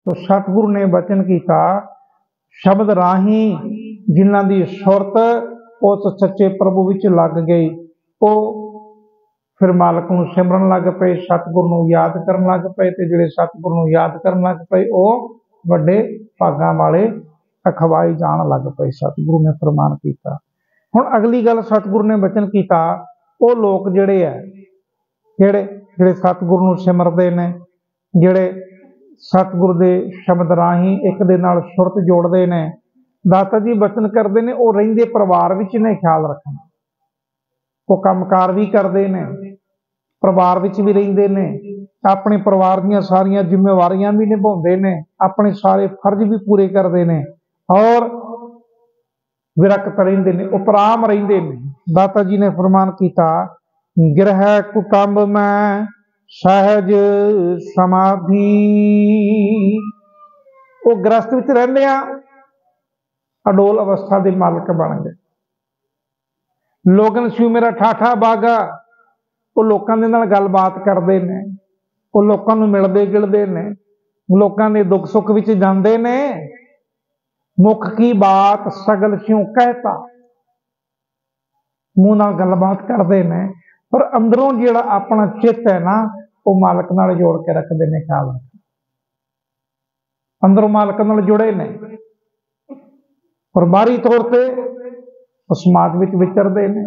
तो सतगुरु ने बचन किया शब्द राही जिन्हां दी सुरत उस सच्चे प्रभु विच लग गई, वो फिर मालक नूं सिमरन लग पे, सतगुरु नूं याद करन लग पे, ते जिहड़े सतगुरु नूं याद करन लग पे वो वड्डे भागां वाले अखवाई जाण लग पे। सतगुरु ने फरमान किया। हुण अगली गल सतगुरु ने बचन किया, वो लोग जिहड़े है जिहड़े सतगुरु नूं सिमरदे ने, जिहड़े सतगुरु दे शब्द राही एक दे नाल सुरत जोड़ते ने, दाता जी बचन करते हैं वो रहिंदे परिवार विच ने ख्याल रखना, वो कामकार भी करते हैं, परिवार विच भी रहिंदे ने, अपने परिवार दीयां सारियां जिम्मेवारियां भी निभाउंदे ने, अपने सारे फर्ज भी पूरे करते हैं और विरक्त रहिंदे ने, उपराम रहिंदे ने। दाता जी ने फरमान किया गृह कुटुंब में सहज समाधि, वो गृहस्थ विच रहिंदे आ अडोल अवस्था के मालक बन गए। लोगन स्यू मेरा ठाठा बागा, वो लोगों के नाल गलबात करते हैं, वो लोगों को मिलते गिलते हैं, लोगों के दुख सुख विच जाते ने, मुख की बात सगल स्यू कहता, मूँह नाल गलबात करते हैं, पर अंदरों जिहड़ा अपना चित्त है ना वो मालक नाल जोड़ के रखते हैं। ख्याल अंदरों मालक नाल जुड़े ने और बाहरी तौर पर समाज विच विचरते हैं।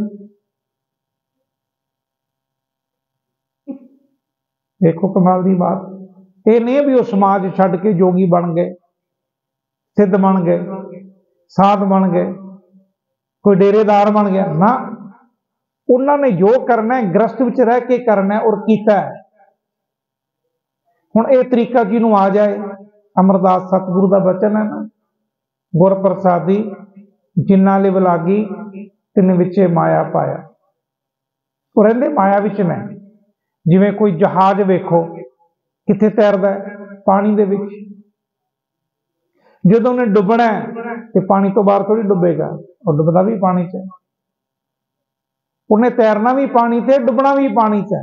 देखो कमाल की बात, ये नहीं भी वो समाज छड्ड के जोगी बन गए, सिद्ध बन गए, साध बन गए, कोई डेरेदार बन गया ना। उन्होंने जो करना है गृहस्थ विच रह के करना है और कीता है। हुण ये तरीका जिन्हों आ जाए, अमरदास सतगुरु का बचन है ना, गुर प्रसादी जिन्ना लिव लागी तिन विचे माया पाया, वो रहिंदे माया विच ने। जिवें कोई जहाज वेखो कित्थे तैरदा है, पानी दे विच, जदों उन्हें डुबना है तो पानी तो बाहर थोड़ी डुबेगा, और डुबदा भी पानी च, उन्हें तैरना भी पानी से, डुबना भी पानी से।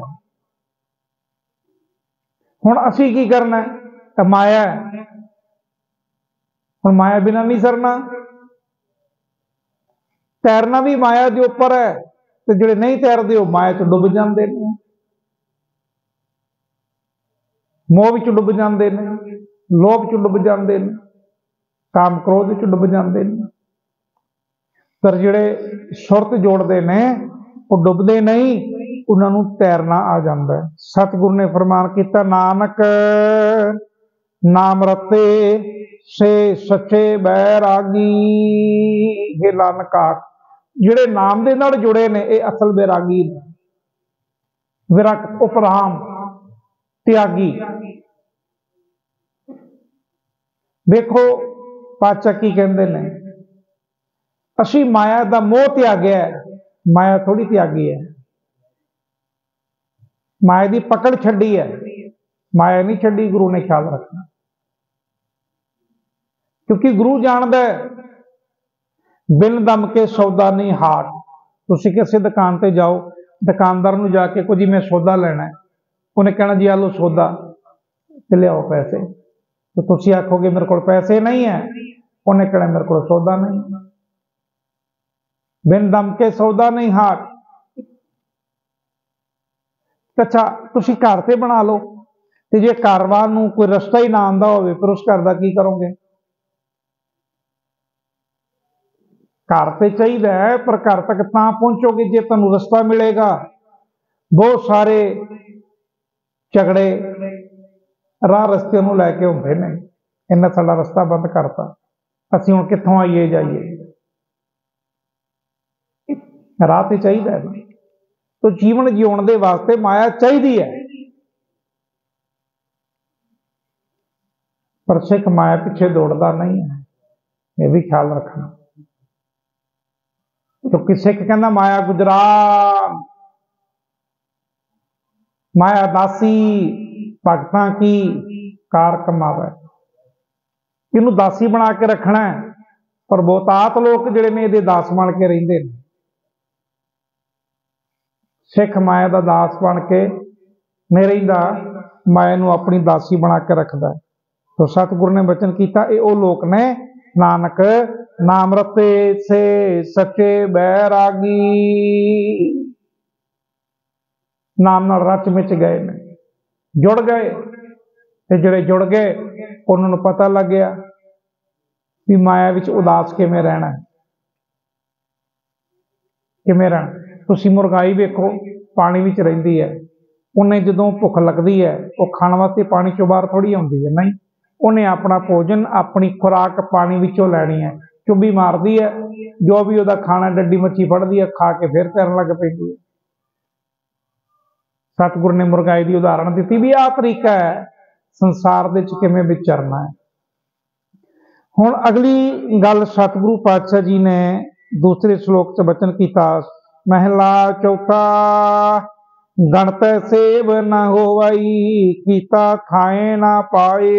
हुण असीं की करना है, तो माया है, हुण माया बिना नहीं सरना। तैरना भी माया के उपर है, तो जिहड़े नहीं तैरते वो माया च डुब जाते हैं, मोह विच डुब जाते हैं, लोभ च डुब जाते हैं, काम क्रोध च डुब जाते हैं। पर जिहड़े सुरत जोड़ते हैं वो डुबते नहीं, उन्होंने तैरना आ जाता है। सतगुरु ने फरमान किया नानक नाम रते से सच्चे बैरागी, हे नानका जिहड़े नाम दे नाल जुड़े ने ये असल बैरागी ने, विरक्त उपराम त्यागी। देखो पातशाह की कहते हैं, असी माया का मोह त्यागया है, माया थोड़ी त्यागी है, माया की पकड़ छड्डी है, माया नहीं छड्डी। गुरु ने ख्याल रखना, क्योंकि गुरु जानता है बिन दम के सौदा नहीं हाट। तुसीं किसी दुकान पर जाओ, दुकानदार नूं जाके कुछ मैं सौदा लेना है, उन्हें कहना जी आ लो सौदा ते लियाओ पैसे, तो तुसीं आखोगे मेरे को पैसे नहीं है, उन्हें कहना मेरे को सौदा नहीं। बिन दम के सौदा नहीं हाट। अच्छा तुसीं घर से बना लो, तो जे घर वाल नूं कोई रस्ता ही ना आंदा होवे फिर उस घर का की करोगे? घर तो चाहिए है, पर घर तक तां पहुंचोगे जे तुहानूं रस्ता मिलेगा। बहुत सारे झगड़े राह रस्ते नूं लैके हुंदे ने, इन्हां साडा रस्ता बंद करता, असीं हुण कित्थों आईए जाइए? राह तो चाहिए है ना। तो जीवन जीउण दे वास्ते माया चाहिए है, पर सिख माया पिछे दौड़ता नहीं है, यह भी ख्याल रखना। क्योंकि सिख कहना माया गुजरान, माया दासी भगतां की कार कमावे। इनू दासी बना के रखना है, पर बहुतात लोग जिहड़े ने इहदे दास बन के रहिंदे ने। सिख माया का दास बन के नहीं रहिंदा, माया नूं अपनी दासी बना के रखदा है। तो सतगुरु ने बचन किया ये वो लोग ने नानक नाम रते से सच्चे बैरागी नाम नाल रच मिच गए ने जुड़ गए ते जिहड़े जुड़ गए उन्होंने पता लग गया भी माया विच उदास किवें रहना किवें रहना। तुसीं मुर्गाई वेखो पानी विच रहिंदी है उन्हें जदों भुख लगती है वो खाण वास्ते पानी चों बाहर थोड़ी आउंदी है नहीं उन्हें अपना भोजन अपनी खुराक पानी विचों लैनी है चुब्बी मारदी है जो भी उहदा खाना डड्डी मच्छी फड़दी है खा के फिर तैरन लग पैंदी है। सतगुरु ने मुर्गाई की उदाहरण दी भी आ तरीका है संसार दे विच किवें विचरना है। हुण अगली गल सतगुरु पातशाह जी ने दूसरे श्लोक च बचन किया महला चौथा गणत सेव न होवई कीता खाए ना पाए।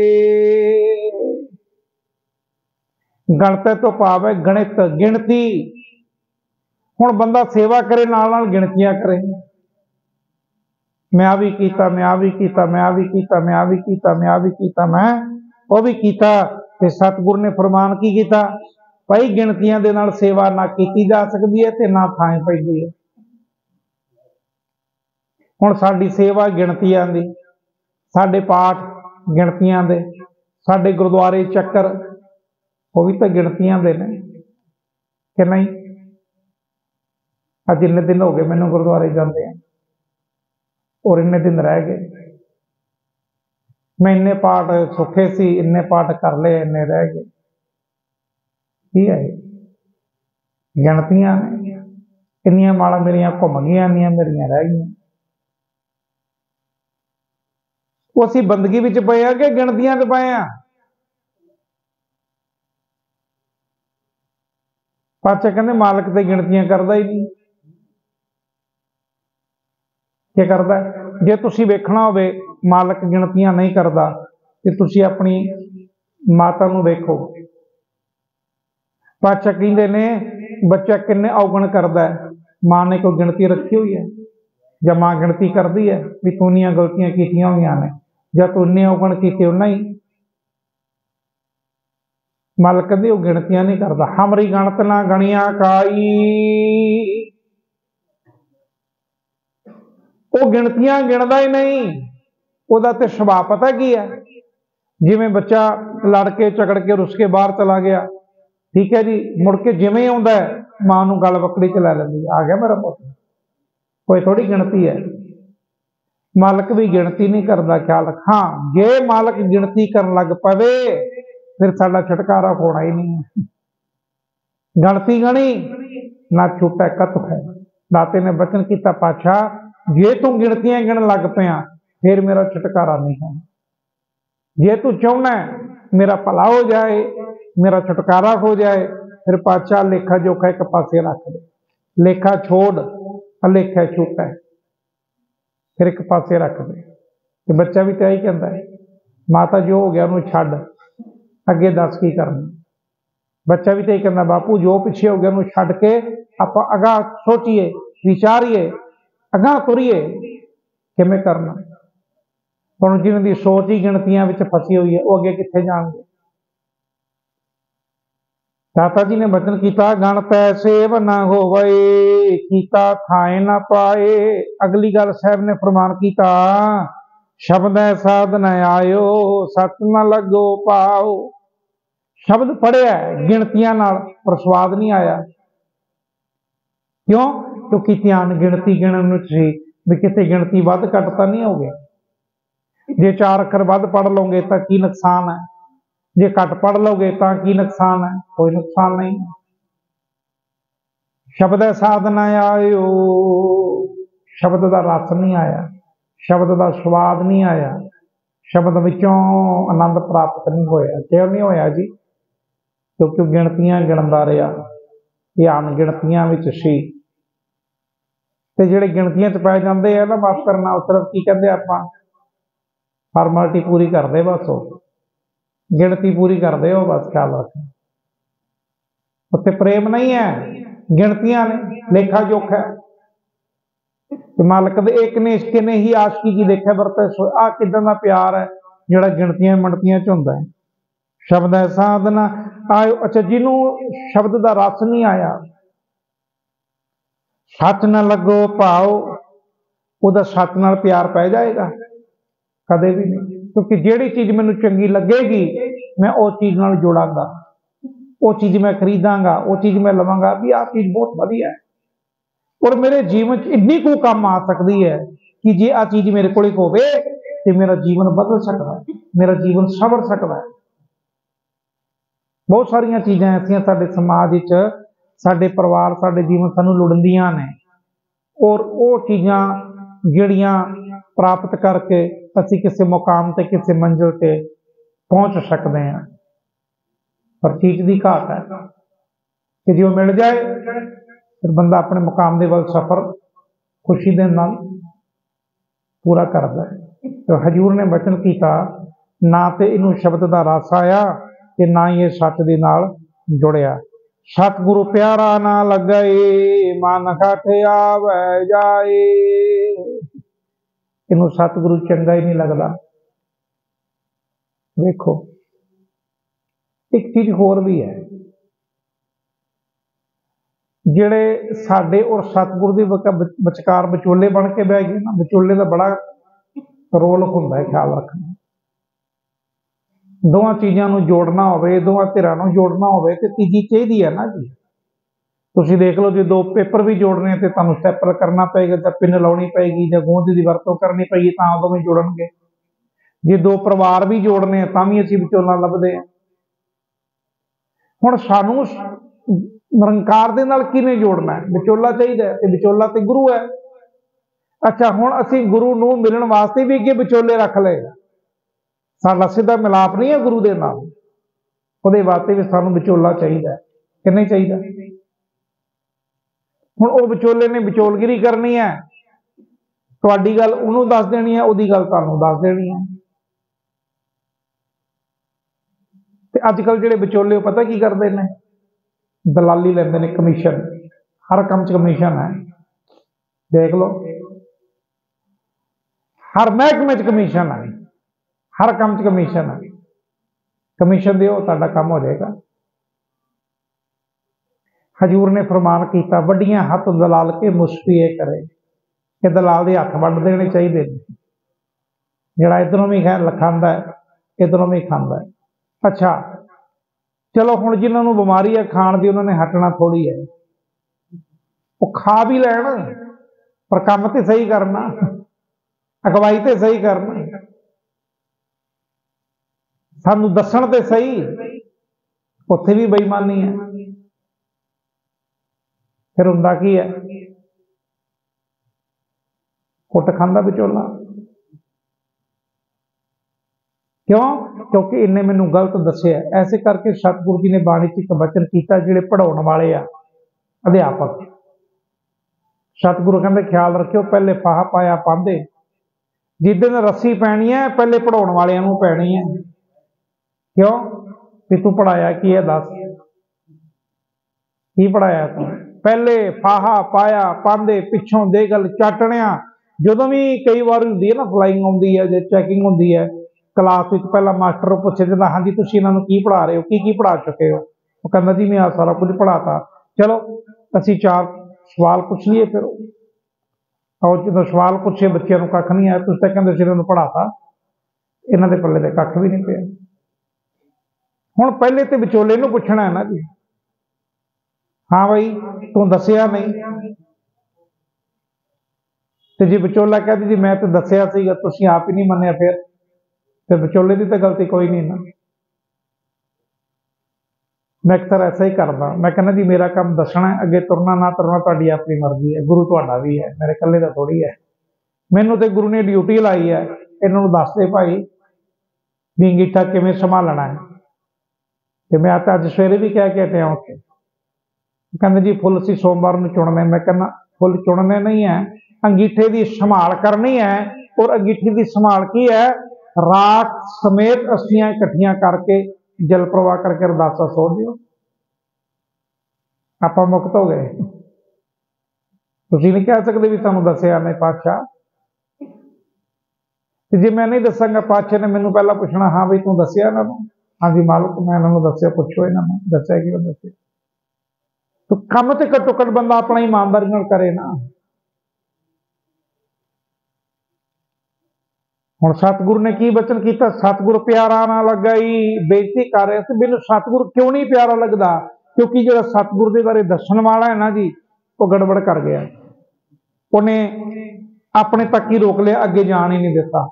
गणत तो भाव है गणित गिणती। हुण बंदा सेवा करे नाल नाल गिणतियां करे मैं आ भी कीता मैं आ भी कीता मैं आ भी कीता मैं आ भी कीता मैं आ भी कीता मैं वो भी कीता। ते सतगुरु ने फरमान की कीता भाई गिणतियां दे नाल सेवा ना की जा सकती है ते ना थां पैंदी है। हुण साडी सेवा गिणतियां दी साडे पाठ गिणतियां दे साडे गुरुद्वारे चक्कर वो भी तो गिणतियां दे ने कि नहीं। अज इन्ने दिन हो गए मैनूं गुरुद्वारे जांदे और इन्ने दिन रह गए मैं इन्ने पाठ सुखे सी इन्ने पाठ कर ले इन्ने रह गए की है गिणतियां ने किन्नियां माला मेरियां घुम गईयां इन्नियां मेरियां रह गईयां। वो असीं बंदगी विच पए आ कि गिणतियां च पए आ। पातशाह कहंदे मालक ते गिणतियां करदा ही नहीं क्या करदा जे तुसीं वेखना होवे मालक गिणतियां नहीं करदा ते तुसीं अपनी माता नूं देखो। पातशाह कहंदे ने बच्चा किन्ने औगण करदा है मां ने कोई गिणती रखी हुई है जां मां गिणती करदी है भी तूं इन्नियां गलतियां कीतियां होईयां ने जां तूं इन्ने औगण कीते उन्ना ही। मालक कहंदे वो गिणतियां नहीं करदा हमरी गणत ना गणिया काई। वो गिणतियां गिणदा ही नहीं उहदा ते सुभाव पता की है जिवें बच्चा लड़ के झगड़ के रुस के बाहर चला गया ठीक है जी मुड़ के जिवें ही आउंदा है मां नूं गल वकड़ी च लै लैंदी आ गया मेरा पुत्त कोई थोड़ी गिणती है। मालक भी गिणती नहीं करता ख्याल रख हाँ जे मालक गिणती करन लग पवे फिर साडा छुटकारा होना ही नहीं है। गणती गणी ना छूटा कत है। दाते ने बचन किया पातशाह जे तू गिणतियां गिण लग पिया फिर मेरा छुटकारा नहीं होना। जे तू चाहना मेरा भला हो जाए मेरा छुटकारा हो जाए फिर पातशाह लेखा जोखा एक पासे रख दे लेखा छोड़ अलेखा छूटा फिर एक पासे रख दे। तो बच्चा भी तो यही कहता है माता जो हो गया उन्होंने छड्ड अगे दस की करना। बच्चा भी तो यही कहता बापू जो पिछे हो गया उन्होंने छड्ड के आप अगाह सोचिए विचारिए अगाह तुरीए किवें करना। हुण जिन्हां दी सोच ही गिणतियां विच फसी हुई है वो अगे कित्थे जाणगे। दाता जी ने बचन किया गणत सेव न होवै कीता थाए न पाए। अगली गल साहब ने फरमान किया शब्द साध न आयो सत न लगो पाओ। शब्द पढ़िया गिणतियां नाल पर स्वाद नहीं आया क्यों क्योंकि ध्यान गिणती गिणन विच सी भी किते गिणती वध घट तां नहीं हो गई। जे चार अखर वध पढ़ लोगे तो की नुकसान है जे घट पढ़ लोगे तो की नुकसान है कोई नुकसान नहीं। शब्द साध न आयो शब्द का रस नहीं आया शब्द का स्वाद नहीं आया शब्द विचों आनंद प्राप्त नहीं होया। क्यों नहीं होया जी क्योंकि गिणतियां गिणदा रहा ध्यान गिणतियां विच सी ते जिहड़े गिणतियां च पै जांदे आ ना माफ करना सिर्फ की कहंदे आपां फार्मैलिटी पूरी करदे बस वो गिणती पूरी करदे हो बस ख्याल रख उत्थे प्रेम नहीं है गिणतियां ने लेखा जोखा मालक दे एक ने इश्क ने ही आशकी की देखा बरते आ किदां दा प्यार है ਜਿਹੜਾ ਗਿਣਤੀਆਂ ਮਿਣਤੀਆਂ ਚ ਹੁੰਦਾ ਹੈ। ਸ਼ਬਦ ਐਸਾ ਸਾਧਨਾ ਆਇਓ। ਅੱਛਾ, ਜਿਹਨੂੰ ਸ਼ਬਦ ਦਾ ਰਸ ਨਹੀਂ ਆਇਆ, ਸੱਚ ਨਾ ਲੱਗੋ ਭਾਓ, ਉਹਦਾ ਸੱਚ ਨਾਲ ਪਿਆਰ ਪੈ ਜਾਏਗਾ? ਕਦੇ ਵੀ ਨਹੀਂ। ਕਿਉਂਕਿ ਜਿਹੜੀ ਚੀਜ਼ ਮੈਨੂੰ ਚੰਗੀ ਲੱਗੇਗੀ ਮੈਂ ਉਹ ਚੀਜ਼ ਨਾਲ ਜੁੜਾਂਗਾ, ਉਹ ਚੀਜ਼ ਮੈਂ ਖਰੀਦਾਂਗਾ, ਉਹ ਚੀਜ਼ ਮੈਂ ਲਵਾਂਗਾ ਵੀ ਆਹ ਚੀਜ਼ ਬਹੁਤ ਵਧੀਆ ਹੈ ਔਰ ਮੇਰੇ ਜੀਵਨ 'ਚ ਇੰਨੀ ਕੁ ਕੰਮ ਆ ਸਕਦੀ ਹੈ ਕਿ ਜੇ ਆਹ ਚੀਜ਼ ਮੇਰੇ ਕੋਲ ਹੋਵੇ ਤੇ ਮੇਰਾ ਜੀਵਨ ਬਦਲ ਸਕਦਾ ਹੈ, ਮੇਰਾ ਜੀਵਨ ਸੰਵਰ ਸਕਦਾ ਹੈ। ਬਹੁਤ ਸਾਰੀਆਂ ਚੀਜ਼ਾਂ ਐਸੀਆਂ ਸਾਡੇ ਸਮਾਜ ਵਿੱਚ, ਸਾਡੇ ਪਰਿਵਾਰ, ਸਾਡੇ ਜੀਵਨ ਸਾਨੂੰ ਲੋੜੀਂਦੀਆਂ ਨੇ ਔਰ ਉਹ ਚੀਜ਼ਾਂ ਜਿਹੜੀਆਂ ਪ੍ਰਾਪਤ ਕਰਕੇ ਅਸੀਂ ਕਿਸੇ ਮੁਕਾਮ ਤੇ, ਕਿਸੇ ਮੰਜ਼ਿਲ ਤੇ ਪਹੁੰਚ ਸਕਦੇ ਹਾਂ। ਪਰ ਚੀਜ਼ ਦੀ ਘਾਟ ਹੈ ਕਿ ਜੇ ਉਹ ਮਿਲ ਜਾਏ ਫਿਰ ਬੰਦਾ ਆਪਣੇ ਮੁਕਾਮ ਦੇ ਵੱਲ ਸਫ਼ਰ ਖੁਸ਼ੀ ਦੇ ਨਾਲ ਪੂਰਾ ਕਰਦਾ ਹੈ। ਤੇ ਹਜ਼ੂਰ ਨੇ ਬਚਨ ਕੀਤਾ, ਨਾ ਤੇ ਇਹਨੂੰ ਸ਼ਬਦ ਦਾ ਰਸ ਆਇਆ ਤੇ ਨਾ ਹੀ ਇਹ ਸੱਚ ਦੇ ਨਾਲ ਜੁੜਿਆ। ਸਤਿਗੁਰੂ ਪਿਆਰਾ ਨਾ ਲੱਗੇ, ਮਨ ਖਟ ਆਵੈ ਜਾਏ। ਇਹਨੂੰ ਸਤਿਗੁਰੂ ਚੰਗਾ ਹੀ ਨਹੀਂ ਲੱਗਦਾ। ਵੇਖੋ, ਇੱਕ ਚੀਜ਼ ਹੋਰ ਵੀ ਹੈ, ਜਿਹੜੇ ਸਾਡੇ ਔਰ ਸਤਿਗੁਰੂ ਦੇ ਵਿਚਕਾਰ ਵਿਚੋਲੇ ਬਣ ਕੇ ਬਹਿ ਗਏ ਨਾ, ਵਿਚੋਲੇ ਦਾ ਬੜਾ ਰੋਲ ਹੁੰਦਾ ਹੈ, ਖਿਆਲ ਰੱਖਣਾ। ਦੋਵਾਂ ਚੀਜ਼ਾਂ ਨੂੰ ਜੋੜਨਾ ਹੋਵੇ, ਦੋਵਾਂ ਧਿਰਾਂ ਨੂੰ ਜੋੜਨਾ ਹੋਵੇ ਤੇ ਤੀਜੀ ਚਾਹੀਦੀ ਹੈ ਨਾ ਜੀ। ਤੁਸੀਂ ਦੇਖ ਲਓ, ਜੇ ਦੋ ਪੇਪਰ ਵੀ ਜੋੜਨੇ ਤੇ ਤੁਹਾਨੂੰ ਸਟੈਪਲ ਕਰਨਾ ਪਏਗਾ, ਜਾਂ ਪਿੰਨ ਲਾਉਣੀ ਪਏਗੀ, ਜਾਂ ਗੋਂਦ ਦੀ ਵਰਤੋਂ ਕਰਨੀ ਪਏਗੀ, ਤਾਂ ਦੋਵੇਂ ਜੁੜਨਗੇ। ਜੇ ਦੋ ਪਰਿਵਾਰ ਵੀ ਜੋੜਨੇ ਆ ਤਾਂ ਵੀ ਅਸੀਂ ਵਿਚੋਲਾ ਲੱਭਦੇ ਹਾਂ। ਹੁਣ ਸਾਨੂੰ ਨਿਰੰਕਾਰ ਦੇ ਨਾਲ ਕਿਹਨੇ ਜੋੜਨਾ ਹੈ? ਵਿਚੋਲਾ ਚਾਹੀਦਾ ਤੇ ਵਿਚੋਲਾ ਤੇ ਗੁਰੂ ਹੈ। ਅੱਛਾ, ਹੁਣ ਅਸੀਂ ਗੁਰੂ ਨੂੰ ਮਿਲਣ ਵਾਸਤੇ ਵੀ ਅੱਗੇ ਵਿਚੋਲੇ ਰੱਖ ਲਏ। ਸਾਡਾ ਸਿੱਧਾ ਮਿਲਾਪ ਨਹੀਂ ਹੈ ਗੁਰੂ ਦੇ ਨਾਲ, ਉਹਦੇ ਵਾਸਤੇ ਵੀ ਸਾਨੂੰ ਵਿਚੋਲਾ ਚਾਹੀਦਾ ਕਿ ਨਹੀਂ ਚਾਹੀਦਾ? ਹੁਣ ਉਹ ਵਿਚੋਲੇ ਨੇ ਵਿਚੋਲਗਿਰੀ ਕਰਨੀ ਹੈ, ਤੁਹਾਡੀ ਗੱਲ ਉਹਨੂੰ ਦੱਸ ਦੇਣੀ ਹੈ, ਉਹਦੀ ਗੱਲ ਤੁਹਾਨੂੰ ਦੱਸ ਦੇਣੀ ਹੈ। ਤੇ ਅੱਜ ਕੱਲ੍ਹ ਜਿਹੜੇ ਵਿਚੋਲੇ ਪਤਾ ਕੀ ਕਰਦੇ ਨੇ? ਦਲਾਲੀ ਲੈਂਦੇ ਨੇ, ਕਮਿਸ਼ਨ। ਹਰ ਕੰਮ 'ਚ ਕਮਿਸ਼ਨ ਹੈ, ਦੇਖ ਲਓ। ਹਰ ਮਹਿਕਮੇ 'ਚ ਕਮਿਸ਼ਨ ਹੈ, ਹਰ ਕੰਮ 'ਚ ਕਮਿਸ਼ਨ ਹੈ। ਕਮਿਸ਼ਨ ਦਿਓ, ਤੁਹਾਡਾ ਕੰਮ ਹੋ ਜਾਏਗਾ। ਹਜ਼ੂਰ ਨੇ ਫਰਮਾਨ ਕੀਤਾ, ਵੱਡੀਆਂ ਹੱਥ ਦਲਾਲ ਕੇ ਮੁਸ਼ਫੀਏ ਕਰੇ। ਕਿ ਦਲਾਲ ਦੇ ਹੱਥ ਵੱਢ ਦੇਣੇ ਚਾਹੀਦੇ ਨੇ, ਜਿਹੜਾ ਇੱਧਰੋਂ ਵੀ ਖਾਂਦਾ ਹੈ, ਇੱਧਰੋਂ ਵੀ ਖਾਂਦਾ ਹੈ। ਅੱਛਾ ਚਲੋ, ਹੁਣ ਜਿਨ੍ਹਾਂ ਨੂੰ ਬਿਮਾਰੀ ਹੈ ਖਾਣ ਦੀ, ਉਹਨਾਂ ਨੇ ਹਟਣਾ ਥੋੜ੍ਹੀ ਹੈ। ਉਹ ਖਾ ਵੀ ਲੈਣ, ਪਰ ਕੰਮ ਤੇ ਸਹੀ ਕਰਨਾ, ਅਗਵਾਈ ਤੇ ਸਹੀ ਕਰਨਾ, ਸਾਨੂੰ ਦੱਸਣ ਤੇ ਸਹੀ। ਉੱਥੇ ਵੀ ਬੇਈਮਾਨੀ ਹੈ। ਫਿਰ ਹੁੰਦਾ ਕੀ ਹੈ? ਕੁੱਟ ਖਾਂਦਾ ਵਿਚੋਲਾ। ਕਿਉਂ? ਕਿਉਂਕਿ ਇਹਨੇ ਮੈਨੂੰ ਗਲਤ ਦੱਸਿਆ। ਐਸੇ ਕਰਕੇ ਸਤਿਗੁਰੂ ਜੀ ਨੇ ਬਾਣੀ 'ਚ ਇੱਕ ਵਚਨ ਕੀਤਾ, ਜਿਹੜੇ ਪੜ੍ਹਾਉਣ ਵਾਲੇ ਆ, ਅਧਿਆਪਕ, ਸਤਿਗੁਰੂ ਕਹਿੰਦੇ ਖਿਆਲ ਰੱਖਿਓ, ਪਹਿਲੇ ਫਾਹਾ ਪਾਇਆ ਪਾਂਦੇ। ਜਿਸ ਦਿਨ ਰੱਸੀ ਪੈਣੀ ਹੈ ਪਹਿਲੇ ਪੜ੍ਹਾਉਣ ਵਾਲਿਆਂ ਨੂੰ ਪੈਣੀ ਹੈ। ਕਿਉਂ? ਵੀ ਤੂੰ ਪੜ੍ਹਾਇਆ ਕੀ ਹੈ, ਦੱਸ ਕੀ ਪੜ੍ਹਾਇਆ ਤੂੰ? ਪਹਿਲੇ ਫਾਹਾ ਪਾਇਆ ਪਾਂਦੇ, ਪਿੱਛੋਂ ਦੇ ਗੱਲ ਚਾਟਣਿਆ। ਜਦੋਂ ਵੀ ਕਈ ਵਾਰ ਹੁੰਦੀ ਹੈ ਨਾ, ਫਲਾਈਂਗ ਆਉਂਦੀ ਹੈ ਜਾਂ ਚੈਕਿੰਗ ਹੁੰਦੀ ਹੈ ਕਲਾਸ ਵਿੱਚ, ਪਹਿਲਾਂ ਮਾਸਟਰ ਨੂੰ ਪੁੱਛ ਦਿੰਦਾ, ਹਾਂਜੀ ਤੁਸੀਂ ਇਹਨਾਂ ਨੂੰ ਕੀ ਪੜ੍ਹਾ ਰਹੇ ਹੋ, ਕੀ ਪੜ੍ਹਾ ਚੁੱਕੇ ਹੋ? ਉਹ ਕਹਿੰਦਾ ਜੀ ਮੈਂ ਆਹ ਸਾਰਾ ਕੁਝ ਪੜ੍ਹਾਤਾ। ਚਲੋ ਅਸੀਂ 4 ਸਵਾਲ ਪੁੱਛ ਲਈਏ। ਫਿਰ ਉਹ ਜਦੋਂ ਸਵਾਲ ਪੁੱਛੇ, ਬੱਚਿਆਂ ਨੂੰ ਕੱਖ ਨਹੀਂ ਆਇਆ। ਤੁਸੀਂ ਤਾਂ ਕਹਿੰਦੇ ਸੀ ਇਹਨਾਂ ਨੂੰ ਪੜ੍ਹਾਤਾ, ਇਹਨਾਂ ਦੇ ਪੱਲੇ ਤੇ ਕੱਖ ਵੀ ਨਹੀਂ ਪਿਆ। ਹੁਣ ਪਹਿਲੇ ਤੇ ਵਿਚੋਲੇ ਨੂੰ ਪੁੱਛਣਾ ਹੈ ਨਾ ਜੀ, ਹਾਂ ਬਈ ਤੂੰ ਦੱਸਿਆ ਨਹੀਂ। ਤੇ ਜੇ ਵਿਚੋਲਾ ਕਹਿੰਦੇ ਜੀ ਮੈਂ ਤਾਂ ਦੱਸਿਆ ਸੀਗਾ, ਤੁਸੀਂ ਆਪ ਹੀ ਨਹੀਂ ਮੰਨਿਆ, ਫਿਰ ਵਿਚੋਲੇ ਦੀ ਤਾਂ ਗਲਤੀ ਕੋਈ ਨਹੀਂ ਨਾ। ਮੈਂ ਅਕਸਰ ਐਸਾ ਹੀ ਕਰਦਾ, ਮੈਂ ਕਹਿੰਦਾ ਜੀ ਮੇਰਾ ਕੰਮ ਦੱਸਣਾ ਹੈ, ਅੱਗੇ ਤੁਰਨਾ ਨਾ ਤੁਰਨਾ ਤੁਹਾਡੀ ਆਪਣੀ ਮਰਜ਼ੀ ਹੈ, ਗੁਰੂ ਤੁਹਾਡਾ ਵੀ ਹੈ, ਮੇਰੇ ਇਕੱਲੇ ਦਾ ਥੋੜ੍ਹੀ ਹੈ। ਮੈਨੂੰ ਤੇ ਗੁਰੂ ਨੇ ਡਿਊਟੀ ਲਾਈ ਹੈ, ਇਹਨਾਂ ਨੂੰ ਦੱਸ ਦੇ ਭਾਈ ਵੀ ਅੰਗੀਠਾ ਕਿਵੇਂ ਸੰਭਾਲਣਾ ਹੈ। ਤੇ ਮੈਂ ਅੱਜ ਸਵੇਰੇ ਵੀ ਕਹਿ ਕੇ ਹਟਿਆ ਉੱਥੇ। ਕਹਿੰਦੇ ਜੀ ਫੁੱਲ ਅਸੀਂ ਸੋਮਵਾਰ ਨੂੰ ਚੁਣਨੇ। ਮੈਂ ਕਹਿੰਦਾ ਫੁੱਲ ਚੁਣਨੇ ਨਹੀਂ ਹੈ, ਅੰਗੀਠੇ ਦੀ ਸੰਭਾਲ ਕਰਨੀ ਹੈ। ਔਰ ਅੰਗੀਠੇ ਦੀ ਸੰਭਾਲ ਕੀ ਹੈ? ਰਾਖ ਸਮੇਤ ਅਸਥੀਆਂ ਇਕੱਠੀਆਂ ਕਰਕੇ ਜਲ ਪ੍ਰਵਾਹ ਕਰਕੇ ਅਰਦਾਸਾ ਸੋਧ ਦਿਓ, ਆਪਾਂ ਮੁਕਤ ਹੋ ਗਏ। ਤੁਸੀਂ ਨਹੀਂ ਕਹਿ ਸਕਦੇ ਵੀ ਤੁਹਾਨੂੰ ਦੱਸਿਆ ਨਹੀਂ ਪਾਤਸ਼ਾਹ। ਤੇ ਜੇ ਮੈਂ ਨਹੀਂ ਦੱਸਾਂਗਾ, ਪਾਤਸ਼ਾਹ ਨੇ ਮੈਨੂੰ ਪਹਿਲਾਂ ਪੁੱਛਣਾ, ਹਾਂ ਬਈ ਤੂੰ ਦੱਸਿਆ ਇਹਨਾਂ ਨੂੰ? ਹਾਂਜੀ ਮਾਲਕ, ਮੈਂ ਇਹਨਾਂ ਨੂੰ ਦੱਸਿਆ। ਪੁੱਛੋ ਇਹਨਾਂ ਨੂੰ ਦੱਸਿਆ ਕਿਉਂ? ਦੱਸਿਆ। ਤੂੰ ਕੰਮ ਤੇ ਘੱਟੋ ਘੱਟ ਬੰਦਾ ਆਪਣਾ ਇਮਾਨਦਾਰੀ ਨਾਲ ਕਰੇ ਨਾ। ਹੁਣ ਸਤਿਗੁਰੂ ਨੇ ਕੀ ਬਚਨ ਕੀਤਾ? ਸਤਿਗੁਰ ਪਿਆਰਾ ਨਾ ਲੱਗਾ ਹੀ। ਬੇਨਤੀ ਕਰ ਰਿਹਾ ਸੀ, ਮੈਨੂੰ ਸਤਿਗੁਰ ਕਿਉਂ ਨਹੀਂ ਪਿਆਰਾ ਲੱਗਦਾ? ਕਿਉਂਕਿ ਜਿਹੜਾ ਸਤਿਗੁਰ ਦੇ ਬਾਰੇ ਦੱਸਣ ਵਾਲਾ ਹੈ ਨਾ ਜੀ, ਉਹ ਗੜਬੜ ਕਰ ਗਿਆ। ਉਹਨੇ ਆਪਣੇ ਤੱਕ ਹੀ ਰੋਕ ਲਿਆ, ਅੱਗੇ ਜਾਣ ਹੀ ਨਹੀਂ ਦਿੱਤਾ।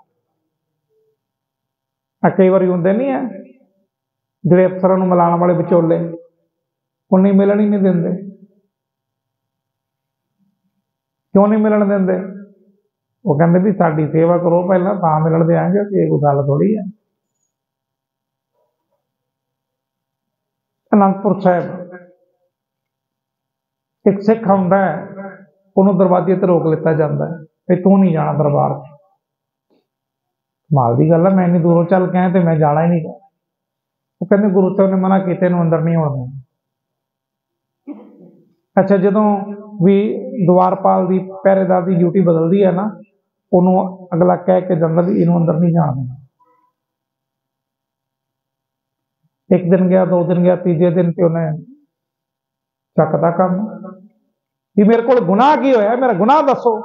ਕਈ ਵਾਰੀ ਹੁੰਦੇ ਨਹੀਂ ਹੈ ਜਿਹੜੇ ਅਫਸਰਾਂ ਨੂੰ ਮਿਲਾਉਣ ਵਾਲੇ ਵਿਚੋਲੇ, ਉਹਨੇ ਮਿਲਣ ਹੀ ਨਹੀਂ ਦਿੰਦੇ। ਕਿਉਂ ਨਹੀਂ ਮਿਲਣ ਦਿੰਦੇ? ਉਹ ਕਹਿੰਦੇ ਵੀ ਸਾਡੀ ਸੇਵਾ ਕਰੋ ਪਹਿਲਾਂ, ਤਾਂ ਮਿਲਣ ਦਿਆਂਗੇ। ਇਹ ਕੋਈ ਗੱਲ ਥੋੜੀ ਹੈ। ਅਨੰਦਪੁਰ ਸਾਹਿਬ ਇੱਕ ਸਿੱਖ ਆਉਂਦਾ ਹੈ, ਉਹਨੂੰ ਦਰਵਾਜ਼ੇ ਤੇ ਰੋਕ ਲਿੱਤਾ ਜਾਂਦਾ ਹੈ ਵੀ ਤੂੰ ਨਹੀਂ ਜਾਣਾ ਦਰਬਾਰ 'ਚ। ਕਮਾਲ ਦੀ ਗੱਲ ਹੈ, ਮੈਂ ਇੰਨੀ ਦੂਰੋਂ ਚੱਲ ਕੇ ਆਇਆ ਤੇ ਮੈਂ ਜਾਣਾ ਹੀ ਨਹੀਂ। ਉਹ ਕਹਿੰਦੇ ਗੁਰੂ ਸਾਹਿਬ ਨੇ ਮਨਾ ਕੀਤਾ, ਇਹਨੂੰ ਅੰਦਰ ਨਹੀਂ ਆਉਣ ਦੇਣਾ। ਅੱਛਾ, ਜਦੋਂ ਵੀ ਦੁਆਰਪਾਲ ਦੀ ਪਹਿਰੇਦਾਰ ਦੀ ਡਿਊਟੀ ਬਦਲਦੀ ਹੈ ਨਾ, ਉਹਨੂੰ ਅਗਲਾ ਕਹਿ ਕੇ ਜਾਂਦਾ ਵੀ ਇਹਨੂੰ ਅੰਦਰ ਨਹੀਂ ਜਾਣ ਦੇਣਾ। ਇੱਕ ਦਿਨ ਗਿਆ, ਦੋ ਦਿਨ ਗਿਆ, ਤੀਜੇ ਦਿਨ ਤੇ ਉਹਨੇ ਚੱਕਦਾ ਕੰਮ ਵੀ ਮੇਰੇ ਕੋਲ ਗੁਨਾਹ ਕੀ ਹੋਇਆ? ਮੇਰਾ ਗੁਨਾਹ ਦੱਸੋ।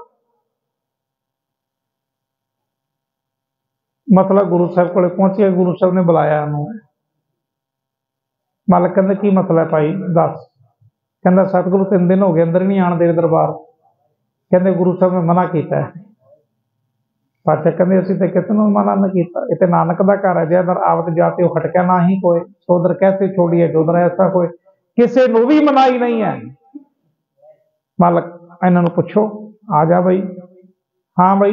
ਮਤਲਬ ਗੁਰੂ ਸਾਹਿਬ ਕੋਲੇ ਪਹੁੰਚਿਆ, ਗੁਰੂ ਸਾਹਿਬ ਨੇ ਬੁਲਾਇਆ ਉਹਨੂੰ। ਮਾਲਕ ਕਹਿੰਦੇ ਕੀ ਮਸਲਾ ਹੈ ਭਾਈ, ਦੱਸ। ਕਹਿੰਦਾ ਸਤਿਗੁਰੂ 3 ਦਿਨ ਹੋ ਗਏ ਅੰਦਰ ਨਹੀਂ ਆਣ ਦੇ ਦਰਬਾਰ। ਕਹਿੰਦੇ ਗੁਰੂ ਸਾਹਿਬ ਨੇ ਮਨਾ ਕੀਤਾ ਹੈ। ਪਾਤਸ਼ਾਹ ਕਹਿੰਦੇ ਅਸੀਂ ਤੇ ਕਿਸੇ ਨੂੰ ਮਨਾ ਨਹੀਂ ਕੀਤਾ, ਇਹ ਤੇ ਨਾਨਕ ਦਾ ਘਰ ਹੈ। ਜੇ ਅੰਦਰ ਆਵਤ ਜਾਤੇ ਉਹ ਖਟਕਿਆ ਨਾ ਹੀ ਕੋਏ, ਸੋਦਰ ਕੈਸੇ ਛੋੜੀਏ ਜੋਦਰ ਐਸਾ ਕੋਏ। ਕਿਸੇ ਨੂੰ ਵੀ ਮਨਾਈ ਨਹੀਂ ਹੈ। ਮਾਲਕ ਇਹਨਾਂ ਨੂੰ ਪੁੱਛੋ, ਆ ਜਾ ਬਈ। ਹਾਂ ਬਈ,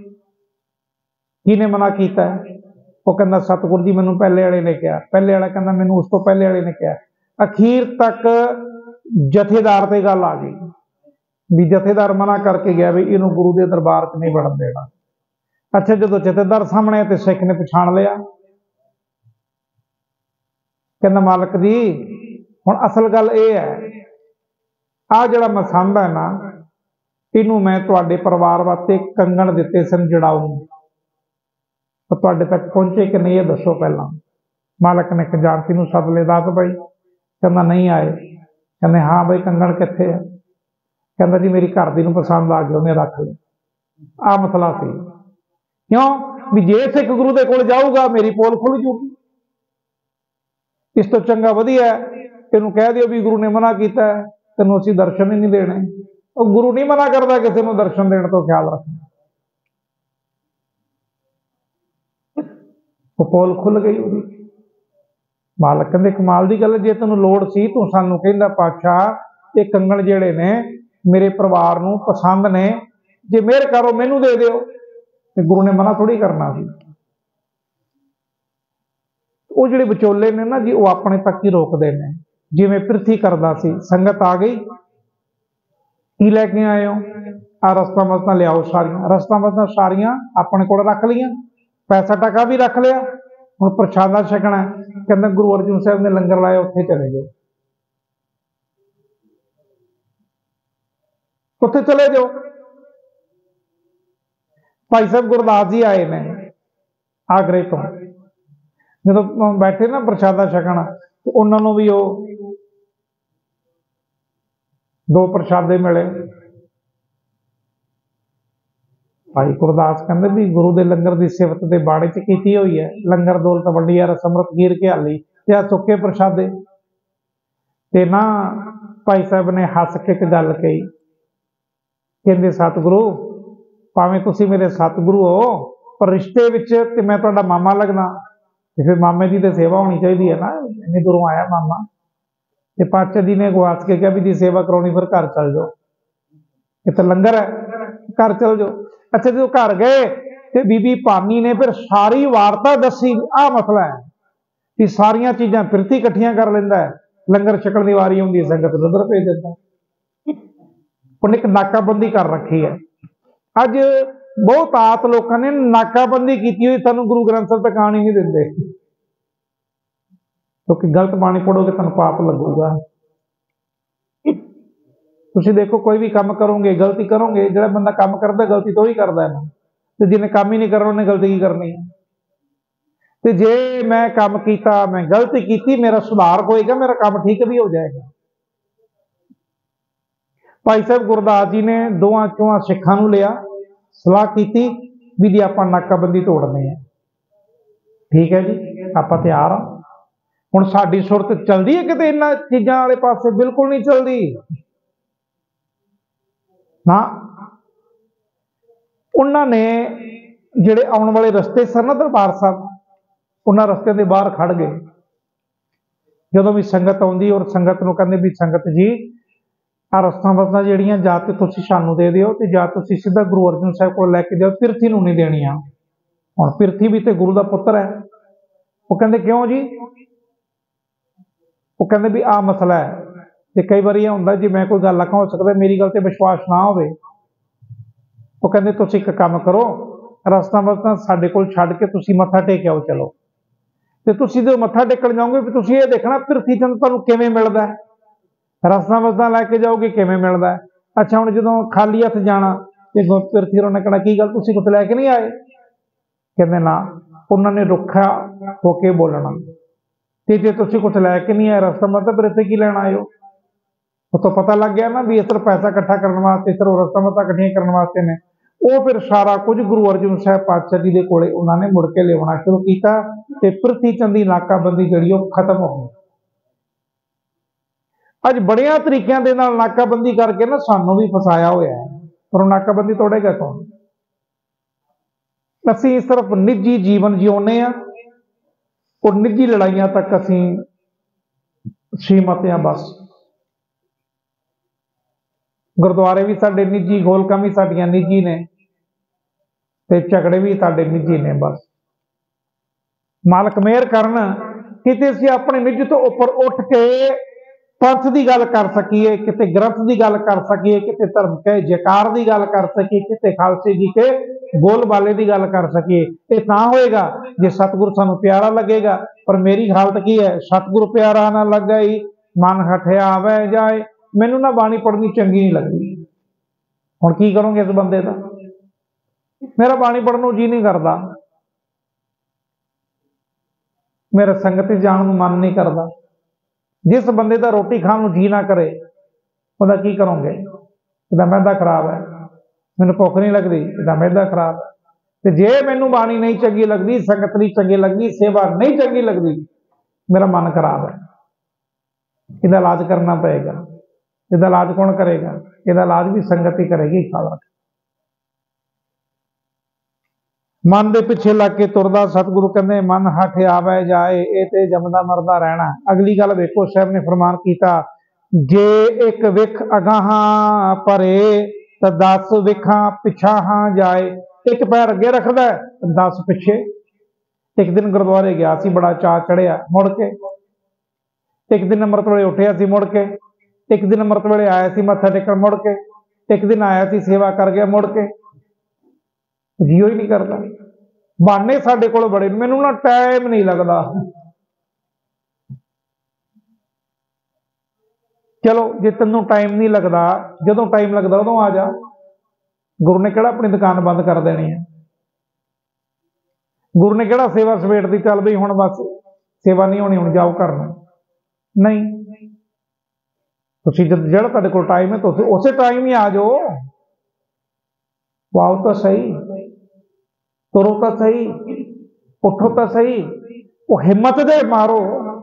ਕਿਹਨੇ ਮਨਾ ਕੀਤਾ? ਉਹ ਕਹਿੰਦਾ ਸਤਿਗੁਰੂ ਜੀ ਮੈਨੂੰ ਪਹਿਲੇ ਵਾਲੇ ਨੇ ਕਿਹਾ। ਪਹਿਲੇ ਵਾਲਾ ਕਹਿੰਦਾ ਮੈਨੂੰ ਉਸ ਤੋਂ ਪਹਿਲੇ ਵਾਲੇ ਨੇ ਕਿਹਾ। ਅਖੀਰ ਤੱਕ ਜਥੇਦਾਰ ਤੇ ਗੱਲ ਆ ਗਈ ਵੀ ਜਥੇਦਾਰ ਮਨਾ ਕਰਕੇ ਗਿਆ ਵੀ ਇਹਨੂੰ ਗੁਰੂ ਦੇ ਦਰਬਾਰ 'ਚ ਨਹੀਂ ਵੜਨ ਦੇਣਾ। ਅੱਛਾ, ਜਦੋਂ ਜਥੇਦਾਰ ਸਾਹਮਣੇ ਤੇ ਸਿੱਖ ਨੇ ਪਛਾਣ ਲਿਆ। ਕਹਿੰਦਾ ਮਾਲਕ ਜੀ ਹੁਣ ਅਸਲ ਗੱਲ ਇਹ ਹੈ, ਆਹ ਜਿਹੜਾ ਮਸੰਦ ਹੈ ਨਾ, ਇਹਨੂੰ ਮੈਂ ਤੁਹਾਡੇ ਪਰਿਵਾਰ ਵਾਸਤੇ ਕੰਗਣ ਦਿੱਤੇ ਸਨ ਜੜਾਊ, ਤੁਹਾਡੇ ਤੱਕ ਪਹੁੰਚੇ ਕਿ ਨਹੀਂ ਇਹ ਦੱਸੋ ਪਹਿਲਾਂ। ਮਾਲਕ ਨੇ ਖਜ਼ਾਨਚੀ ਨੂੰ ਸੱਦ ਲਿਆ, ਦੱਸ ਬਈ। ਕਹਿੰਦਾ ਨਹੀਂ ਆਏ। ਕਹਿੰਦੇ ਹਾਂ ਬਈ ਕੰਗਣ ਕਿੱਥੇ ਹੈ? ਕਹਿੰਦਾ ਜੀ ਮੇਰੀ ਘਰ ਦੀ ਨੂੰ ਪਸੰਦ ਆ ਗਿਆ, ਉਹਨੇ ਰੱਖ ਲਿਆ। ਆਹ ਮਸਲਾ ਸੀ। ਕਿਉਂ? ਵੀ ਜੇ ਸਿੱਖ ਗੁਰੂ ਦੇ ਕੋਲ ਜਾਊਗਾ ਮੇਰੀ ਪੋਲ ਖੁੱਲ ਜੂਗੀ। ਇਸ ਤੋਂ ਚੰਗਾ ਵਧੀਆ ਇਹਨੂੰ ਕਹਿ ਦਿਓ ਵੀ ਗੁਰੂ ਨੇ ਮਨਾ ਕੀਤਾ, ਤੈਨੂੰ ਅਸੀਂ ਦਰਸ਼ਨ ਹੀ ਨਹੀਂ ਦੇਣੇ। ਉਹ ਗੁਰੂ ਨਹੀਂ ਮਨਾ ਕਰਦਾ ਕਿਸੇ ਨੂੰ ਦਰਸ਼ਨ ਦੇਣ ਤੋਂ, ਖਿਆਲ ਰੱਖਣਾ। ਉਹ ਪੋਲ ਖੁੱਲ ਗਈ ਉਹਦੀ। ਮਾਲਕ ਕਹਿੰਦੇ ਕਮਾਲ ਦੀ ਗੱਲ, ਜੇ ਤੈਨੂੰ ਲੋੜ ਸੀ ਤੂੰ ਸਾਨੂੰ ਕਹਿੰਦਾ ਪਾਤਸ਼ਾਹ ਇਹ ਕੰਗਣ ਜਿਹੜੇ ਨੇ ਮੇਰੇ ਪਰਿਵਾਰ ਨੂੰ ਪਸੰਦ ਨੇ, ਜੇ ਮਿਹਰ ਕਰੋ ਮੈਨੂੰ ਦੇ ਦਿਓ। ਤੇ ਗੁਰੂ ਨੇ ਮਨਾ ਥੋੜੀ ਕਰਨਾ ਸੀ। ਉਹ ਜਿਹੜੇ ਵਿਚੋਲੇ ਨੇ ਨਾ ਜੀ, ਉਹ ਆਪਣੇ ਤੱਕ ਹੀ ਰੋਕਦੇ ਨੇ। ਜਿਵੇਂ ਪ੍ਰਿਥੀ ਕਰਦਾ ਸੀ, ਸੰਗਤ ਆ ਗਈ, ਕੀ ਲੈ ਕੇ ਆਏ ਹੋ? ਆਹ ਰਸਤਾਂ ਵਸਤਾਂ ਲਿਆਓ ਸਾਰੀਆਂ। ਰਸਤਾਂ ਵਸਤਾਂ ਸਾਰੀਆਂ ਆਪਣੇ ਕੋਲ ਰੱਖ ਲਈਆਂ, ਪੈਸਾ ਟਕਾ ਵੀ ਰੱਖ ਲਿਆ। ਹੁਣ ਪ੍ਰਸ਼ਾਦਾ ਛਕਣਾ। ਕਹਿੰਦਾ ਗੁਰੂ ਅਰਜਨ ਸਾਹਿਬ ਨੇ ਲੰਗਰ ਲਾਇਆ, ਉੱਥੇ ਚਲੇ ਜਾਓ, ਉੱਥੇ ਚਲੇ ਜਾਓ। ਭਾਈ ਸਾਹਿਬ ਗੁਰਦਾਸ ਜੀ ਆਏ ਨੇ ਆਗਰੇ ਤੋਂ, ਜਦੋਂ ਬੈਠੇ ਨਾ ਪ੍ਰਸ਼ਾਦਾ ਛਕਣ, ਤੇ ਉਹਨਾਂ ਨੂੰ ਵੀ ਉਹ 2 ਪ੍ਰਸ਼ਾਦੇ ਮਿਲੇ। ਭਾਈ ਗੁਰਦਾਸ ਕਹਿੰਦੇ ਵੀ ਗੁਰੂ ਦੇ ਲੰਗਰ ਦੀ ਸਿਫਤ ਤੇ ਬਾੜੇ 'ਚ ਕੀਤੀ ਹੋਈ ਹੈ, ਲੰਗਰ ਦੌਲਤ ਵੰਡੀ ਰਸ ਅੰਮ੍ਰਿਤ ਗੀਰ ਕੇ ਹਾਲੀ, ਤੇ ਆ ਸੁੱਕੇ ਪ੍ਰਸ਼ਾਦੇ। ਤੇ ਨਾ ਭਾਈ ਸਾਹਿਬ ਨੇ ਹੱਸ ਕੇ ਇੱਕ ਗੱਲ ਕਹੀ, ਕਹਿੰਦੇ ਸਤਿਗੁਰੂ ਭਾਵੇਂ ਤੁਸੀਂ ਮੇਰੇ ਸਤਿਗੁਰੂ ਹੋ, ਪਰ ਰਿਸ਼ਤੇ ਵਿੱਚ ਤੇ ਮੈਂ ਤੁਹਾਡਾ ਮਾਮਾ ਲੱਗਦਾ, ਤੇ ਫਿਰ ਮਾਮੇ ਦੀ ਤੇ ਸੇਵਾ ਹੋਣੀ ਚਾਹੀਦੀ ਹੈ ਨਾ। ਇੰਨੀ ਦੂਰੋਂ ਆਇਆ ਮਾਮਾ। ਤੇ ਪਾਤਸ਼ਾਹ ਜੀ ਨੇ ਗਵਾਸ ਕੇ ਕਿਹਾ ਵੀ ਜੇ ਸੇਵਾ ਕਰਾਉਣੀ ਫਿਰ ਘਰ ਚੱਲ ਜਾਓ, ਇੱਥੇ ਲੰਗਰ ਹੈ, ਘਰ ਚੱਲ ਜਾਓ। ਅੱਛਾ, ਜਦੋਂ ਘਰ ਗਏ ਤੇ ਬੀਬੀ ਭਾਨੀ ਨੇ ਫਿਰ ਸਾਰੀ ਵਾਰਤਾ ਦੱਸੀ। ਆਹ ਮਸਲਾ ਹੈ ਕਿ ਸਾਰੀਆਂ ਚੀਜ਼ਾਂ ਫਿਰਤੀ ਇਕੱਠੀਆਂ ਕਰ ਲੈਂਦਾ ਹੈ, ਲੰਗਰ ਛਕਣ ਦੀ ਵਾਰੀ ਹੁੰਦੀ ਹੈ ਸੰਗਤ ਨੂੰ ਉੱਧਰ ਭੇਜ ਦਿੰਦਾ। ਉਹਨੇ ਇੱਕ ਨਾਕਾਬੰਦੀ ਕਰ ਰੱਖੀ ਹੈ। ਅੱਜ ਬਹੁਤਾਤ ਲੋਕਾਂ ਨੇ ਨਾਕਾਬੰਦੀ ਕੀਤੀ ਹੋਈ, ਸਾਨੂੰ ਗੁਰੂ ਗ੍ਰੰਥ ਸਾਹਿਬ ਤੱਕ ਆਉਣ ਹੀ ਨਹੀਂ ਦਿੰਦੇ, ਕਿਉਂਕਿ ਗਲਤ ਬਾਣੀ ਪੜੋਗੇ ਤੁਹਾਨੂੰ ਪਾਪ ਲੱਗੂਗਾ। ਤੁਸੀਂ ਦੇਖੋ ਕੋਈ ਵੀ ਕੰਮ ਕਰੋਗੇ, ਗਲਤੀ ਕਰੋਗੇ, ਜਿਹੜਾ ਬੰਦਾ ਕੰਮ ਕਰਦਾ ਗਲਤੀ ਤੋਂ ਹੀ ਕਰਦਾ ਹੈ ਨਾ। तो जिन्हें काम ही नहीं करना उन्हें गलती की करनी है। तो जे मैं काम किया, मैं गलती की, मेरा सुधार होएगा, मेरा काम ठीक भी हो जाएगा। भाई साहब गुरदास जी ने दोवां चोआं सिखां नूं लिया, सलाह की भी जी आपां नाकाबंदी तोड़नी है। ठीक है जी, आपां तैयार हाँ। हुण साडी सुरत चलदी है किते इन्हां चीज़ां वाले पासे? बिल्कुल नहीं चलदी ना। उन्होंने जिहड़े आउण वाले रस्ते सन ना दरबार साहब, उन्हां रस्ते के बाहर खड़ गए। जदों भी संगत आउंदी और संगत नूं कहंदे भी संगत जी आ रस्तां बस्तां जिहड़ियां जां ते तुसीं सानूं दे दिओ ते जां तुसीं सीधा गुरु अर्जन साहिब कोल लैके जाओ, पिरथी नूं नहीं देणियां। हुण पिरथी भी तो गुरु दा पुत्तर है। वो कहंदे क्यों जी? वो कहंदे भी आ मसला है। ते कई बार ये हुंदा जी मैं कोई गल आखां, हो सकदा मेरी गल ते विश्वास ना होवे। वो कहंदे तुसीं इक काम करो, रस्तां बस्तां साडे कोल छड्ड के तुसीं मत्था टेक आओ चलो। ते तुसीं जो मत्था टेकण जाओगे भी तुसीं ये देखना पिरथी चंद तुहानूं किवें मिलदा है, रस्तां बस्तां लैके जाओगे किवें मिलदा है। अच्छा हुण जदों खाली हत्थ जाना ते पिरथी होरां ने कहना की गल तुसीं कुछ लैके नहीं आए? कहंदे ना। उन्होंने रुखा होके बोलना ते जे तुसीं कुछ लैके नहीं आए रस्ता मतलब फिर इत्थे की लैण आए हो? तो पता लग गया ना भी इस तरह पैसा इकट्ठा करने वास्ते, इस तरह रस्ता मत्ता इकट्ठियां करने वास्ते ने। वो फिर सारा कुछ गुरु अर्जन साहब पातशाह जी के कोले उन्होंने मुड़ के लियाना शुरू किया ते पिरथी चंद की नाकाबंदी जिहड़ी वो खत्म हो गई। अज बड़िया तरीकों के नाल नाकाबंदी करके ना सानू भी फसाया होया है, पर नाकाबंदी तोड़ेगा कौन? असीं सिर्फ निजी जीवन जिउने आ और निजी लड़ाइयां तक असीं सीमित आ बस। गुरुद्वारे भी साडे निजी, गोलकां भी साडियां निजी ने ते झगड़े भी साडे निजी ने बस। मालक मेहर करन किते असीं अपने निज तो उपर उठ के पंथ की गल कर सकीए, किते ग्रंथ की गल कर सकीए, किते धर्म के जयकार की गल कर सकीए, किते खालसे जी के बोलबाले की गल कर सकीए। ये तां होएगा जे सतगुरु सानू प्यारा लगेगा। पर मेरी हालत की है, सतगुरु प्यारा ना लगे मन हठिया वह जाए, मैनू ना बाणी पढ़नी चंगी नहीं लगती। हुण की करोगे इस बंदे का? मेरा बाणी पढ़न जी नहीं करता, मेरा संगत जाण नूं मन नहीं करता। जिस बंदे का रोटी खाण नूं जी ना करे ਉਹਦਾ की करोगे? ਇਹਦਾ मैदा खराब है, मैनू भुख नहीं लगती, ਇਹਦਾ मैदा खराब है। तो जे मैनू बाणी नहीं चंगी लगती, संगत नहीं चंगी लगती, सेवा नहीं चंगी लगती, मेरा मन खराब है, इसका इलाज करना पड़ेगा। इसका इलाज कौन करेगा? इसका इलाज भी संगत ही करेगी। ख्याल मन के पिछे लग के तुरदा सतगुरु कहते मन हठ आवे जाए, ये तो जमदा मरदा रहना। अगली गल वेखो, साहब ने फरमान किया जे एक विख अगाहां परे तो 10 विखा पिछाहां जाए। एक पैर अगे रखदा 10 पिछे। एक दिन गुरुद्वारे गया सी, बड़ा चा चढ़िया, मुड़ के एक दिन अमृत वेले उठिया सी, मुड़ के एक दिन अमृत वेले आया सी मत्था टेकण, मुड़ के एक दिन आया सी सेवा कर गया, मुड़ के जियो ही नहीं करता। बहाने साडे कोल बड़े, मैनू ना टाइम नहीं लगता। चलो जे तेनों टाइम नहीं लगता, जदों टाइम लगता उदों आ जा। गुरु ने किहड़ा अपनी दुकान बंद कर देनी है? गुरु ने किहड़ा सेवा सवेट दी चल बई हुण बस सेवा नहीं होनी, हुण जाओ करना नहीं। तुसीं जद जिहड़ा तुहाडे कोल टाइम है तुसीं उसे टाइम ही आ जाओ। आओ तो सही, तुरो तो सही, उठो तो सही, वो हिम्मत दे मारो।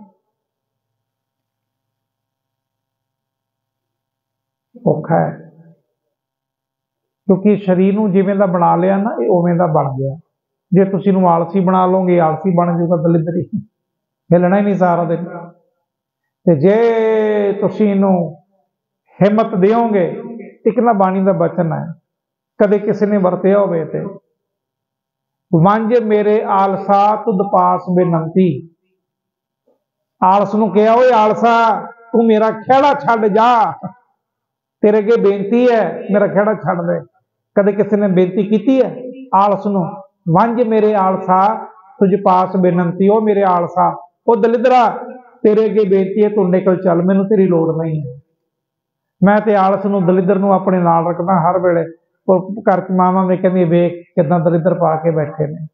औखा है क्योंकि शरीर नूं जिवें दा बना लिया ना, ये उवें दा बन गया। जे तुसीं इहनूं आलसी बना लोगे, आलसी बन जूगा, दलिदरी हिलना ही नहीं सारा दिन। ते जे तुसीं इहनूं हिम्मत दिओगे, एक ना बाणी दा बचन है, कदे किसी ने वरतिया होवे ते वंज मेरे आलसा तुद पास बेनंती। आलस नूं कहा ओए आलसा तू मेरा खेड़ा छड्ड जा, तेरे अगे बेनती है मेरा खेड़ा छड्ड दे। कदे किसी ने बेनती की है आलस नूं? वंज मेरे आलसा तुझ पास बेनंती, ओ मेरे आलसा, ओ दलिदरा तेरे अगे बेनती है, तू निकल चल, मैनू तेरी लोड़ नहीं है। मैं ते आलस नूं दलिदर नूं अपने नाल रखदा हर वेले। और घर च मावां में कहंदी वेख किदां दलिद्र पा के बैठे ने।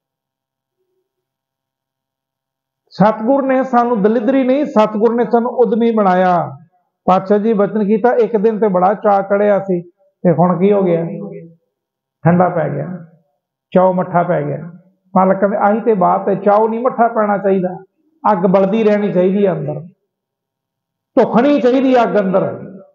सतगुर ने सानू दलिद्री नहीं, सतगुर ने सानू उद्यमी बनाया। पातशाह जी बचन किया, एक दिन तो बड़ा चाह चढ़िया सी ते हुण की हो गया, ठंडा पै गया, चाओ मट्ठा पै गया। मालक कहते आही तो बात है, चाओ नहीं मट्ठा पैना चाहिए, अग बलदी रहनी चाहिए, अंदर धुखनी चाहिए अग अंदर।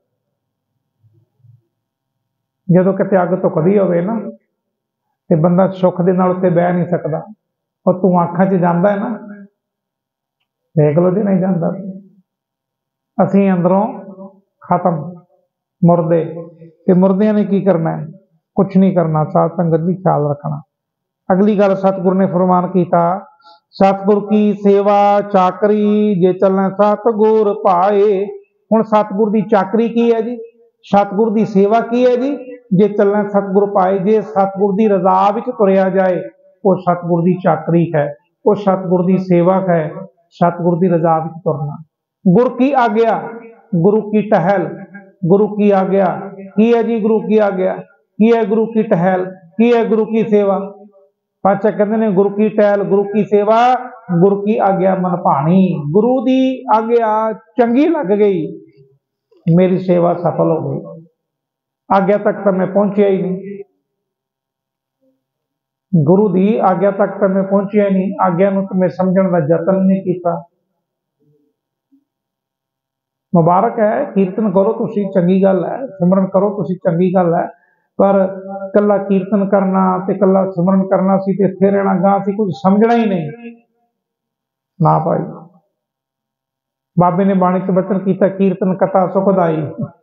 जो कितने अग धुखदी होवे ना तो बंदा सुख के नाल उत्ते बह नहीं सकता, और तू आँखां च जांदा है ना, देख लो जी नहीं जाता। असी अंदरों खत्म मुरदे, ते मुरदियां ने की करना है, कुछ नहीं करना। साध संगत जी ख्याल रखना। अगली गल सतगुर ने फरमान किया, सतगुर की सेवा चाकरी जे चलना सतगुर पाए। हुण सतगुर की चाकरी की है जी, सतगुर की सेवा की है जी, जे चलना सतगुर पाए। जे सतगुर की रजा विच तुरिया जाए वो सतगुर की चाकरी है, वो सतगुर की सेवा है, सतगुर की रजा विच तुरना। गुर की आज्ञा, गुरु की टहल, गुरु की आज्ञा की है जी, गुरु की आज्ञा की है, गुरु की टहल की है, गुरु की सेवा। पातशाह कहते ने गुरु की टहल, गुरु की सेवा, गुरु की आज्ञा मन भाणी। गुरु की आज्ञा चंगी लग गई, मेरी सेवा सफल हो गई। आज्ञा तक तो मैं पहुंचिया ही नहीं, गुरु की आज्ञा तक तो मैं पहुंचिया ही नहीं, आज्ञा नूं तो मैं समझण दा यतन नहीं किया। मुबारक है, कीर्तन करो तुसी चंगी गल है, सिमरन करो तुसी चंगी गल है, पर कला कीर्तन करना ते कला सिमरन करना सी ते इत्थे रहना, गां सी कुछ समझना ही नहीं ना भाई। बाबे ने बाणी च बचन किया, कीर्तन कथा सुखदाई।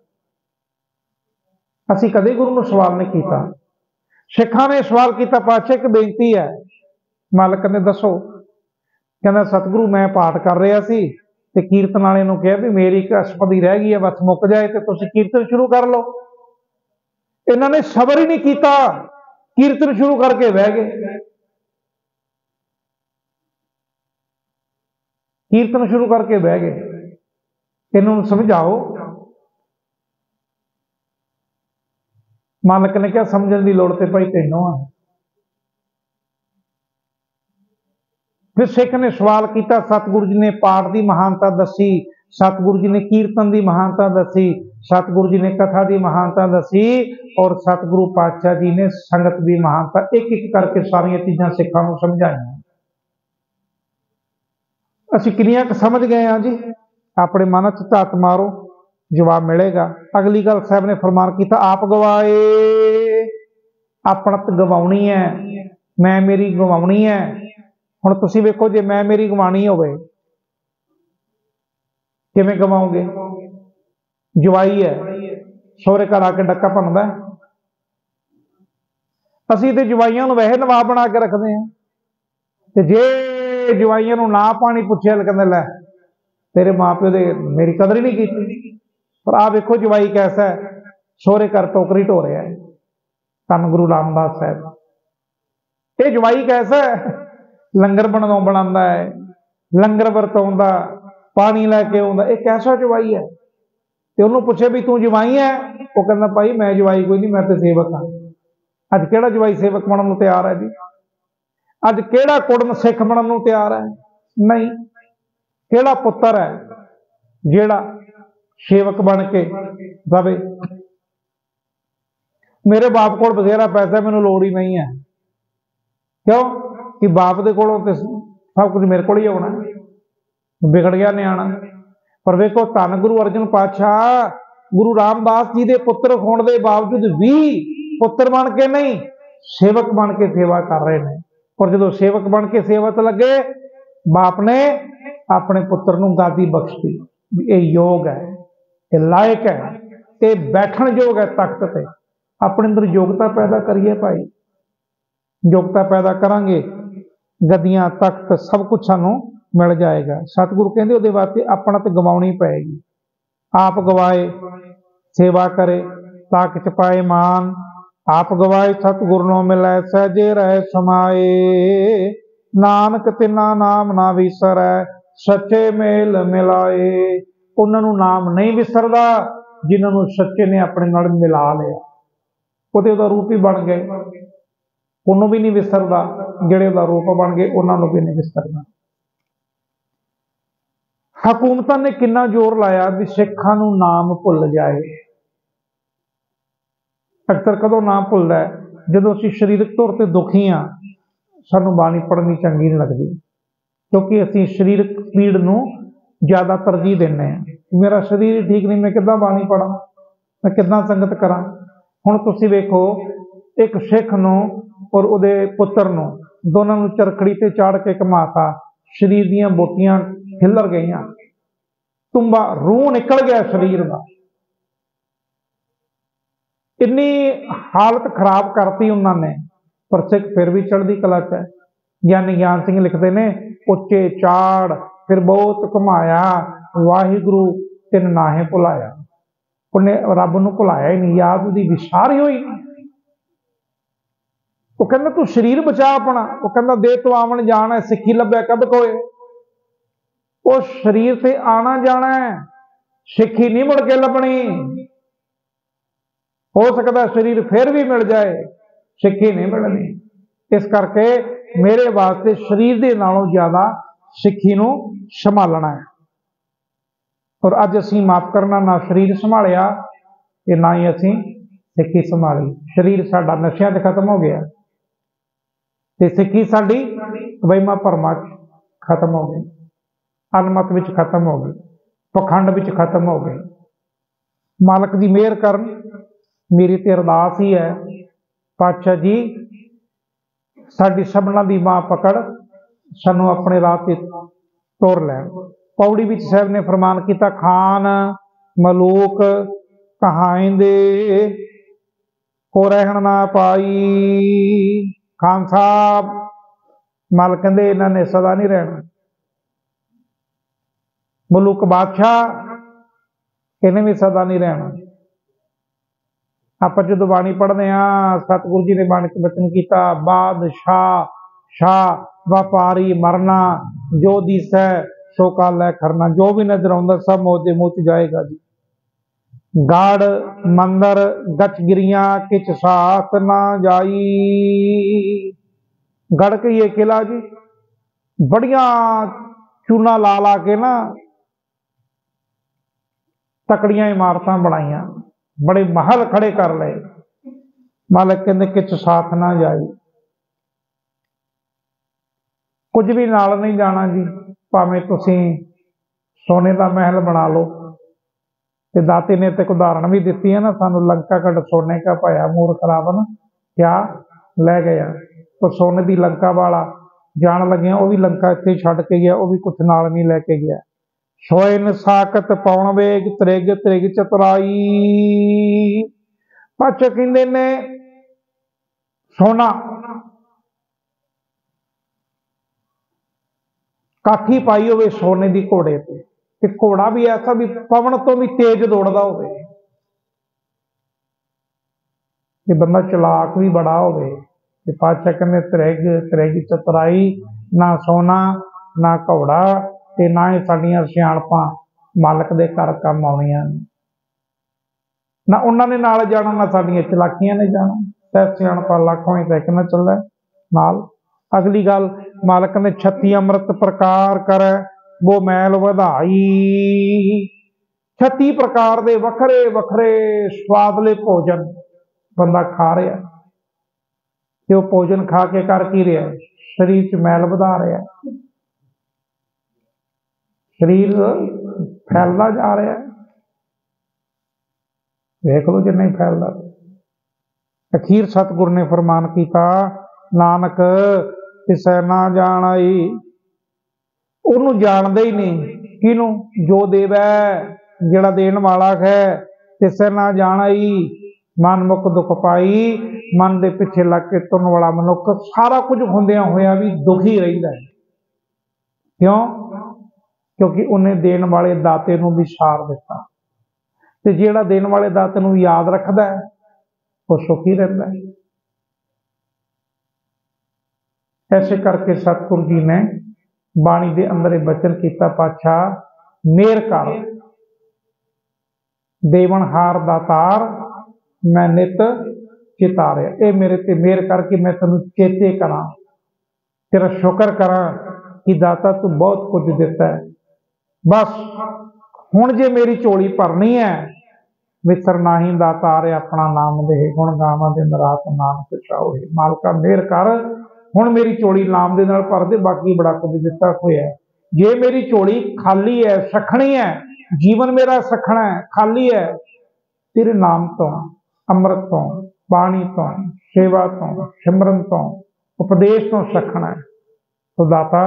असी कदे गुरु नूं सवाल नहीं किया। सिखां ने सवाल किया, पातशाह एक बेनती है। मालक ने दसो, कहना सतगुरु मैं पाठ कर रहा सी ते कीर्तन वाले नूं कहा भी मेरी एक अष्टपदी रह गई है, बस मुक जाए तो तुसीं कीर्तन शुरू कर लो। इन्होंने सबर ही नहीं किया, कीर्तन शुरू करके बह गए। कीर्तन शुरू करके बह गए। इन्होंने समझाओ। मालक ने क्या समझने की लोड़ ते भाई तैनों है। फिर सिख ने सवाल किया, सतगुरु जी ने पाठ की महानता दसी, सतगुरु जी ने कीर्तन की महानता दसी, सतगुरु जी ने कथा की महानता दसी, और सतगुरु पातशाह जी ने संगत की महानता एक एक करके सारिया चीज़ां सिखां नूं समझाईयां। असीं कितनियां क समझ गए हाँ जी, अपने मन च झात मारो, जवाब मिलेगा। अगली गल साहब ने फरमान किया, आप गवाए अपनत गवाउणी है, मैं मेरी गवाउणी है। हुण तुसीं वेखो, जे मैं मेरी गवाणी होवे किवें गवाओगे? जवाई है, सहुरे घर आके डक्का भनदा है। असीं ते जवाइयां नूं वैसे नवाब बना के रखते हैं, ते जे जवाइयां नूं ना पानी पुछिया कहंदे लै तेरे माँ प्यो दे मेरी कदर ही नहीं की। पर आ वेखो जवाई कैसा है, सहुरे घर टोकरी ढो रहा है। धन गुरु रामदास साहब, ये जवाई कैसा है, लंगर बनाता है, लंगर वरताउंदा, पानी लैके आउंदा, ये कैसा जवाई है। तो उन्होंने पूछे भी तू जवाई है, वो कहना भाई मैं जवाई कोई नहीं, मैं तो सेवक हाँ। अज केड़ा जवाई सेवक बनने को तैयार है जी? अज केड़ा कुड़म सिख बनने को तैयार है? नहीं। केड़ा पुत्र है जेड़ा सेवक बन के रवे? मेरे बाप को बथेरा पैसा, मैनूं लोड़ ही नहीं है। क्यों कि बाप दे कोलों ते सब कुछ मेरे को ही होना, बिगड़ गया न्याणा। पर वेखो धन गुरु अर्जन पातशाह गुरु रामदास जी के पुत्र होने के बावजूद भी पुत्र बन के नहीं, सेवक बन के सेवा कर रहे हैं। और जो सेवक बन के सेवा तो लगे, बाप ने अपने पुत्र नूं गादी बख्श दी। ये योग है, ये लायक है, ये बैठण योग है तख्त ते। अपने अंदर योग्यता पैदा करिए भाई, योग्यता पैदा करांगे, गद्दियां तख्त सब कुछ सानू मिल जाएगा। सतगुरु कहते उहदे वास्ते अपना तो गवाउणी पएगी। आप गवाए सेवा करे ताक च पाए मान, आप गवाए सतगुरु नो मिलै सहजे रहे समाए। नानक तिना नाम ना विसरै सच्चे मेल मिलाए। उन्होंने नाम नहीं विसरदा जिन्होंने सच्चे ने अपने नाल मिला लिया। ਉਹਦੇ ਉਹਦਾ ਰੂਪ ਹੀ ਬਣ ਗਏ, ਉਹਨੂੰ ਵੀ ਨਹੀਂ ਵਿਸਰਦਾ, ਜਿਹੜੇ ਉਹਦਾ ਰੂਪ ਬਣ ਗਏ ਉਹਨਾਂ ਨੂੰ ਵੀ ਨਹੀਂ ਵਿਸਰਦਾ। ਹਕੂਮਤਾਂ ਨੇ ਕਿੰਨਾ ਜ਼ੋਰ ਲਾਇਆ ਵੀ ਸਿੱਖਾਂ ਨੂੰ ਨਾਮ ਭੁੱਲ ਜਾਏ। ਅਕਸਰ ਕਦੋਂ ਨਾਮ ਭੁੱਲਦਾ ਹੈ? ਜਦੋਂ ਅਸੀਂ ਸਰੀਰਕ ਤੌਰ ਤੇ ਦੁਖੀ ਹਾਂ, ਸਾਨੂੰ ਬਾਣੀ ਪੜ੍ਹਨੀ ਚੰਗੀ ਨਹੀਂ ਲੱਗਦੀ, ਕਿਉਂਕਿ ਅਸੀਂ ਸਰੀਰਕ ਪੀੜ ਨੂੰ ਜ਼ਿਆਦਾ ਤਰਜੀਹ ਦਿੰਦੇ ਹਾਂ। ਮੇਰਾ ਸਰੀਰ ਠੀਕ ਨਹੀਂ, ਮੈਂ ਕਿੱਦਾਂ ਬਾਣੀ ਪੜ੍ਹਾਂ, ਮੈਂ ਕਿੱਦਾਂ ਸੰਗਤ ਕਰਾਂ। ਹੁਣ ਤੁਸੀਂ ਵੇਖੋ, ਇੱਕ ਸਿੱਖ ਨੂੰ ਔਰ ਉਹਦੇ ਪੁੱਤਰ ਨੂੰ, ਦੋਨਾਂ ਨੂੰ ਚਰਖੜੀ ਤੇ ਚਾੜ ਕੇ ਘੁਮਾਤਾ, ਸਰੀਰ ਦੀਆਂ ਬੋਟੀਆਂ ਖਿੱਲਰ ਗਈਆਂ, ਤੁੰਬਾ ਰੂਹ ਨਿਕਲ ਗਿਆ ਸਰੀਰ ਦਾ, ਇੰਨੀ ਹਾਲਤ ਖਰਾਬ ਕਰਤੀ ਉਹਨਾਂ ਨੇ, ਪਰ ਸਿੱਖ ਫਿਰ ਵੀ ਚੜ੍ਹਦੀ ਕਲਾ 'ਚ ਹੈ। ਗਿਆਨੀ ਗਿਆਨ ਸਿੰਘ ਲਿਖਦੇ ਨੇ, ਉੱਚੇ ਚਾੜ ਫਿਰ ਬਹੁਤ ਘੁਮਾਇਆ, ਵਾਹਿਗੁਰੂ ਤਿਨ ਨਾਹੇ ਭੁਲਾਇਆ। ਉਹਨੇ ਰੱਬ ਨੂੰ ਭੁਲਾਇਆ ਹੀ ਨਹੀਂ, ਯਾਦ ਉਹਦੀ ਵਿਸਾਰ ਹੀ ਹੋਈ ਨਹੀਂ। ਉਹ ਕਹਿੰਦਾ ਤੂੰ ਸਰੀਰ ਬਚਾ ਆਪਣਾ, ਉਹ ਕਹਿੰਦਾ ਦੇ ਤੂੰ ਆਵਣ ਜਾਣ ਹੈ, ਸਿੱਖੀ ਲੱਭਿਆ ਕਦ ਕੋਏ। ਉਹ ਸਰੀਰ ਤੇ ਆਣਾ ਜਾਣਾ ਹੈ, ਸਿੱਖੀ ਨਹੀਂ ਮੁੜ ਕੇ ਲੱਭਣੀ। ਹੋ ਸਕਦਾ ਸਰੀਰ ਫਿਰ ਵੀ ਮਿਲ ਜਾਏ, ਸਿੱਖੀ ਨਹੀਂ ਮਿਲਣੀ। ਇਸ ਕਰਕੇ ਮੇਰੇ ਵਾਸਤੇ ਸਰੀਰ ਦੇ ਨਾਲੋਂ ਜ਼ਿਆਦਾ ਸਿੱਖੀ ਨੂੰ ਸੰਭਾਲਣਾ ਹੈ। ਔਰ ਅੱਜ ਅਸੀਂ ਮਾਫ ਕਰਨਾ, ਨਾ ਸਰੀਰ ਸੰਭਾਲਿਆ ਤੇ ਨਾ ਹੀ ਅਸੀਂ ਸਿੱਖੀ ਸੰਭਾਲੀ। ਸਰੀਰ ਸਾਡਾ ਨਸ਼ਿਆਂ 'ਚ ਖਤਮ ਹੋ ਗਿਆ ਤੇ ਸਿੱਖੀ ਸਾਡੀ ਵਹਿਮਾਂ ਭਰਮਾਂ 'ਚ ਖਤਮ ਹੋ ਗਈ, ਅਨਮਤ ਵਿੱਚ ਖਤਮ ਹੋ ਗਈ, ਪਖੰਡ ਵਿੱਚ ਖਤਮ ਹੋ ਗਈ। ਮਾਲਕ ਦੀ ਮਿਹਰ ਕਰਨ, ਮੇਰੀ ਤੇ ਅਰਦਾਸ ਹੀ ਹੈ, ਪਾਤਸ਼ਾਹ ਜੀ ਸਾਡੀ ਸਭਨਾਂ ਦੀ ਬਾਂਹ ਪਕੜ ਸਾਨੂੰ ਆਪਣੇ ਰਾਹ ਤੇ ਤੋਰ ਲੈਣ। ਪੌੜੀ ਵਿੱਚ ਸਾਹਿਬ ਨੇ ਫਰਮਾਨ ਕੀਤਾ, ਖਾਨ ਮਲੂਕ ਕਹਾਇਂਦੇ ਕੋ ਰਹਿਣ ਨਾ ਪਾਈ। ਖਾਨ ਸਾਹਿਬ ਮਾਲਕ ਕਹਿੰਦੇ ਇਹਨਾਂ ਨੇ ਸਦਾ ਨਹੀਂ ਰਹਿਣਾ। ਮਲੂਕ ਬਾਦਸ਼ਾਹ ਇਹਨੇ ਵੀ ਸਦਾ ਨਹੀਂ ਰਹਿਣਾ। ਆਪਾਂ ਜਦੋਂ ਬਾਣੀ ਪੜ੍ਹਦੇ ਹਾਂ, ਸਤਿਗੁਰੂ ਜੀ ਨੇ ਬਾਣੀ 'ਚ ਬਚਨ ਕੀਤਾ, ਬਾਦਸ਼ਾਹ ਸ਼ਾਹ ਵਪਾਰੀ ਮਰਨਾ, ਜੋ ਦਿਸੈ ਸੋ ਕਾਲ ਲੈ ਕਰਨਾ। ਜੋ ਵੀ ਨਜ਼ਰ ਆਉਂਦਾ ਸਭ ਮੌਤ ਦੇ ਮੂੰਹ 'ਚ ਜਾਏਗਾ ਜੀ। ਗੜ ਮੰਦਰ ਗਚ ਗਿਰੀਆਂ ਕਿਛ ਸਾਥ ਨਾ ਜਾਈ। ਗੜ ਕੇ ਇਹ ਕਿਲਾ ਜੀ ਬੜੀਆਂ ਚੂਨਾ ਲਾ ਲਾ ਕੇ ਨਾ ਤਕੜੀਆਂ ਇਮਾਰਤਾਂ ਬਣਾਈਆਂ, ਬੜੇ ਮਹਲ ਖੜੇ ਕਰ ਲਏ। ਮਾਲਕ ਕਹਿੰਦੇ ਕਿਛ ਸਾਥ ਨਾ ਜਾਈ, ਕੁਝ ਵੀ ਨਾਲ ਨਹੀਂ ਜਾਣਾ ਜੀ। ਭਾਵੇਂ ਤੁਸੀਂ ਸੋਨੇ ਦਾ ਮਹਿਲ ਬਣਾ ਲਓ, ਤੇ ਦਾਤੇ ਨੇ ਤੇ ਇੱਕ ਉਦਾਹਰਣ ਵੀ ਦਿੱਤੀ ਹੈ ਨਾ ਸਾਨੂੰ, ਲੰਕਾ ਕੱਢ ਸੋਨੇ ਕਾ ਪਾਇਆ ਮੂਰਖ ਰਾਵਣ ਕਿਆ ਲੈ ਗਿਆ। ਤਾਂ ਸੋਨੇ ਦੀ ਲੰਕਾ ਵਾਲਾ ਜਾਣ ਲੱਗਿਆ, ਉਹ ਵੀ ਲੰਕਾ ਇੱਥੇ ਛੱਡ ਕੇ ਗਿਆ, ਉਹ ਵੀ ਕੁਛ ਨਾਲ ਨਹੀਂ ਲੈ ਕੇ ਗਿਆ। ਸੋਇਨ ਸਾਕਤ ਪਾਉਣ ਵੇਗ ਤ੍ਰਿਗ ਤ੍ਰਿਗ ਚਤੁਰਾਈ। ਪਾਤਸ਼ਾਹ ਕਹਿੰਦੇ ਨੇ ਸੋਨਾ ਕਾਠੀ ਪਾਈ ਹੋਵੇ ਸੋਨੇ ਦੀ ਘੋੜੇ ਤੇ, ਤੇ ਘੋੜਾ ਵੀ ਐਸਾ ਵੀ ਪਵਨ ਤੋਂ ਵੀ ਤੇਜ਼ ਦੌੜਦਾ ਹੋਵੇ, ਤੇ ਬੰਦਾ ਚਲਾਕ ਵੀ ਬੜਾ ਹੋਵੇ। ਤੇ ਪਾਤਸ਼ਾਹ ਕਹਿੰਦੇ ਤ੍ਰਿਗ ਤ੍ਰਿਗ ਚਤੁਰਾਈ, ਨਾ ਸੋਨਾ ਨਾ ਘੋੜਾ ਤੇ ਨਾ ਹੀ ਸਾਡੀਆਂ ਸਿਆਣਪਾਂ ਮਾਲਕ ਦੇ ਘਰ ਕੰਮ ਆਉਣੀਆਂ ਨੇ। ਨਾ ਉਹਨਾਂ ਨੇ ਨਾਲ ਜਾਣਾ, ਨਾ ਸਾਡੀਆਂ ਚਲਾਕੀਆਂ ਨੇ ਜਾਣਾ। ਸਹਿ ਸਿਆਣਪਾਂ ਲੱਖ ਹੋਏ ਤਾਂ ਇੱਕ ਨਾ ਚੱਲੇ ਨਾਲ। ਅਗਲੀ ਗੱਲ, ਮਾਲਕ ਨੇ 36 ਅੰਮ੍ਰਿਤ ਪ੍ਰਕਾਰ ਕਰੈ ਵੋ ਮੈਲ ਵਧਾਈ। 36 ਪ੍ਰਕਾਰ ਦੇ ਵੱਖਰੇ ਵੱਖਰੇ ਸਵਾਦਲੇ ਭੋਜਨ ਬੰਦਾ ਖਾ ਰਿਹਾ, ਤੇ ਉਹ ਭੋਜਨ ਖਾ ਕੇ ਕਰ ਕੀ ਰਿਹਾ? ਸਰੀਰ 'ਚ ਮੈਲ ਵਧਾ ਰਿਹਾ, ਸਰੀਰ ਫੈਲਦਾ ਜਾ ਰਿਹਾ। ਵੇਖ ਲਓ ਜੇ ਨਹੀਂ ਫੈਲਦਾ। ਅਖੀਰ ਸਤਿਗੁਰ ਨੇ ਫਰਮਾਨ ਕੀਤਾ, ਨਾਨਕ ਤਿਸੈ ਨਾ ਜਾਣਾਈ। ਉਹਨੂੰ ਜਾਣਦੇ ਹੀ ਨਹੀਂ, ਕਿਹਨੂੰ? ਜੋ ਦੇਵੈ, ਜਿਹੜਾ ਦੇਣ ਵਾਲਾ ਹੈ। ਤਿਸੈ ਨਾ ਜਾਣਾਈ, ਮਨ ਮੁਖ ਦੁੱਖ ਪਾਈ। ਮਨ ਦੇ ਪਿੱਛੇ ਲੱਗ ਕੇ ਤੁਰਨ ਵਾਲਾ ਮਨੁੱਖ ਸਾਰਾ ਕੁਝ ਹੁੰਦਿਆਂ ਹੋਇਆ ਵੀ ਦੁਖੀ ਰਹਿੰਦਾ ਹੈ। ਕਿਉਂ? ਕਿਉਂਕਿ ਉਹਨੇ ਦੇਣ ਵਾਲੇ ਦਾਤੇ ਨੂੰ ਵਿਸਾਰ ਦਿੱਤਾ। ਤੇ ਜਿਹੜਾ ਦੇਣ ਵਾਲੇ ਦਾਤੇ ਨੂੰ ਯਾਦ ਰੱਖਦਾ ਹੈ ਉਹ ਸੁਖੀ ਰਹਿੰਦਾ ਹੈ। ਐਸੇ ਕਰਕੇ ਸਤਿਗੁਰੂ ਜੀ ਨੇ ਬਾਣੀ ਦੇ ਅੰਦਰ ਇਹ ਬਚਨ ਕੀਤਾ, ਪਾਤਸ਼ਾਹ ਮਿਹਰ ਕਰ, ਦੇਵਨਹਾਰ ਦਾਤਾਰ ਮੈਂ ਨਿਤ चितारिया। ये मेरे ते मेहर करके मैं तेनों चेते करा, तेरा शुक्र करा कि दाता तू बहुत कुछ दिता है। बस हुण जे मेरी झोली भरनी है, मित्र नाही दातार अपना नाम दे, गुण गावां दिन रात नानक चाओ। मालका मेहर कर, हुण मेरी झोली नाम दे नाल भर दे, बाकी बड़ा कुछ दिता होया है। जे मेरी झोली खाली है, सखणी है, जीवन मेरा सखना है, खाली है, तेरे नाम तो, अमृत तो, बाणी तो, सेवा तो, सिमरन तो, उपदेश तो सखना है। तो दाता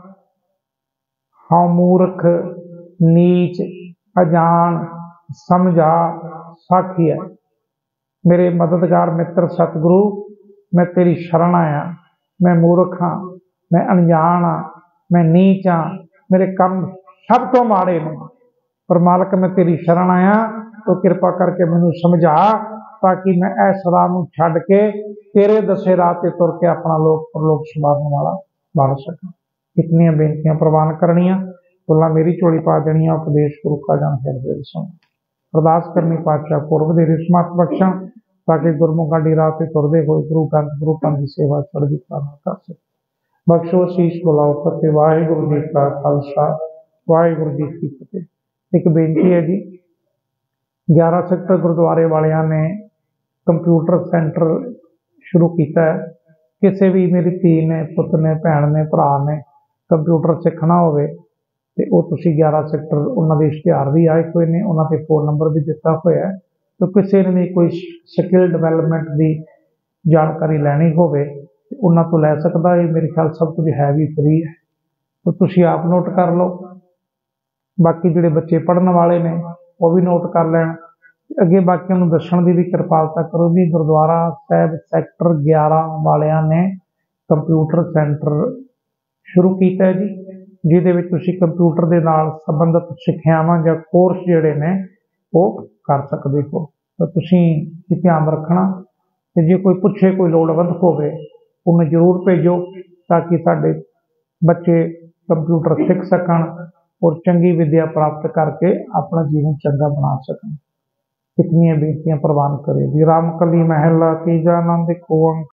हाँ मूर्ख नीच अजान समझा साखी है, मेरे मददगार मित्र सतगुरु मैं तेरी शरण आया। मैं मूर्ख हाँ, मैं अनजान हाँ, मैं नीच हाँ, मेरे कर्म सब तो माड़े ने, पर मालक मैं तेरी शरण आया, तो कृपा करके मैनू समझा, ताकि मैं इस राह नूं छड्ड के तेरे दसे राह ते तुर के अपना लोक परलोक संवारन वाला बन सकां। कितनी बेनतियां प्रवान करनियां, तुला मेरी झोली पा देनियां, उपदेश गुरु का जान हृदय सुन। अरदास करनी पातशाह पूर्व दे रिश्मत बख्शा, ताकि गुरमुखां दी राह ते तुरदे होए गुरु ग्रंथ गुरु पंथ की सेवा चढ़दी कला कर सके। बख्शो शीश बुलाओ फतेह। वाहिगुरू जी का खालसा, वाहिगुरू जी की फतेह। एक बेनती है जी, 11 सेक्टर गुरुद्वारे वालियां ने कंप्यूटर सेंटर शुरू किया है। किसी भी मेरी धी ने, पुत ने, भैन ने, भरा ने कंप्यूटर सीखना होवे ते वो तुसी 11 सेक्टर उन्होंने इश्तिहार भी आए हुए ने, उन्होंने फोन नंबर भी दिता हुआ है। तो किसी ने भी कोई स्किल डिवेलपमेंट की जानकारी लैनी होवे ते उन्हां तो लै सकदा है। मेरे ख्याल सब कुछ है भी फ्री है, तो तुसी आप नोट कर लो। बाकी जिहड़े बच्चे पढ़न वाले ने वो भी नोट कर लैण, अगे बाकियों नूं दस्सण दी भी किरपालता करो भी गुरुद्वारा साहिब सैक्टर 11 वालियां ने कंप्यूटर सेंटर शुरू किया है जी, जिहदे विच तुसीं कंप्यूटर दे नाल संबंधित सिक्ख्यावां जां कोर्स जिहड़े ने वो कर सकदे हो। तो तुसीं ये ध्यान रखना, ते जे कोई पुछे कोई लोड़वंद होवे उन्हें जरूर भेजो, ताकि साडे बच्चे कंप्यूटर सीख सकन और चंगी विद्या प्राप्त करके अपना जीवन चंगा बना सकन। कितनी बेनतियां प्रवान करे। राम कली महला तीजा आनंद एक ओंकार।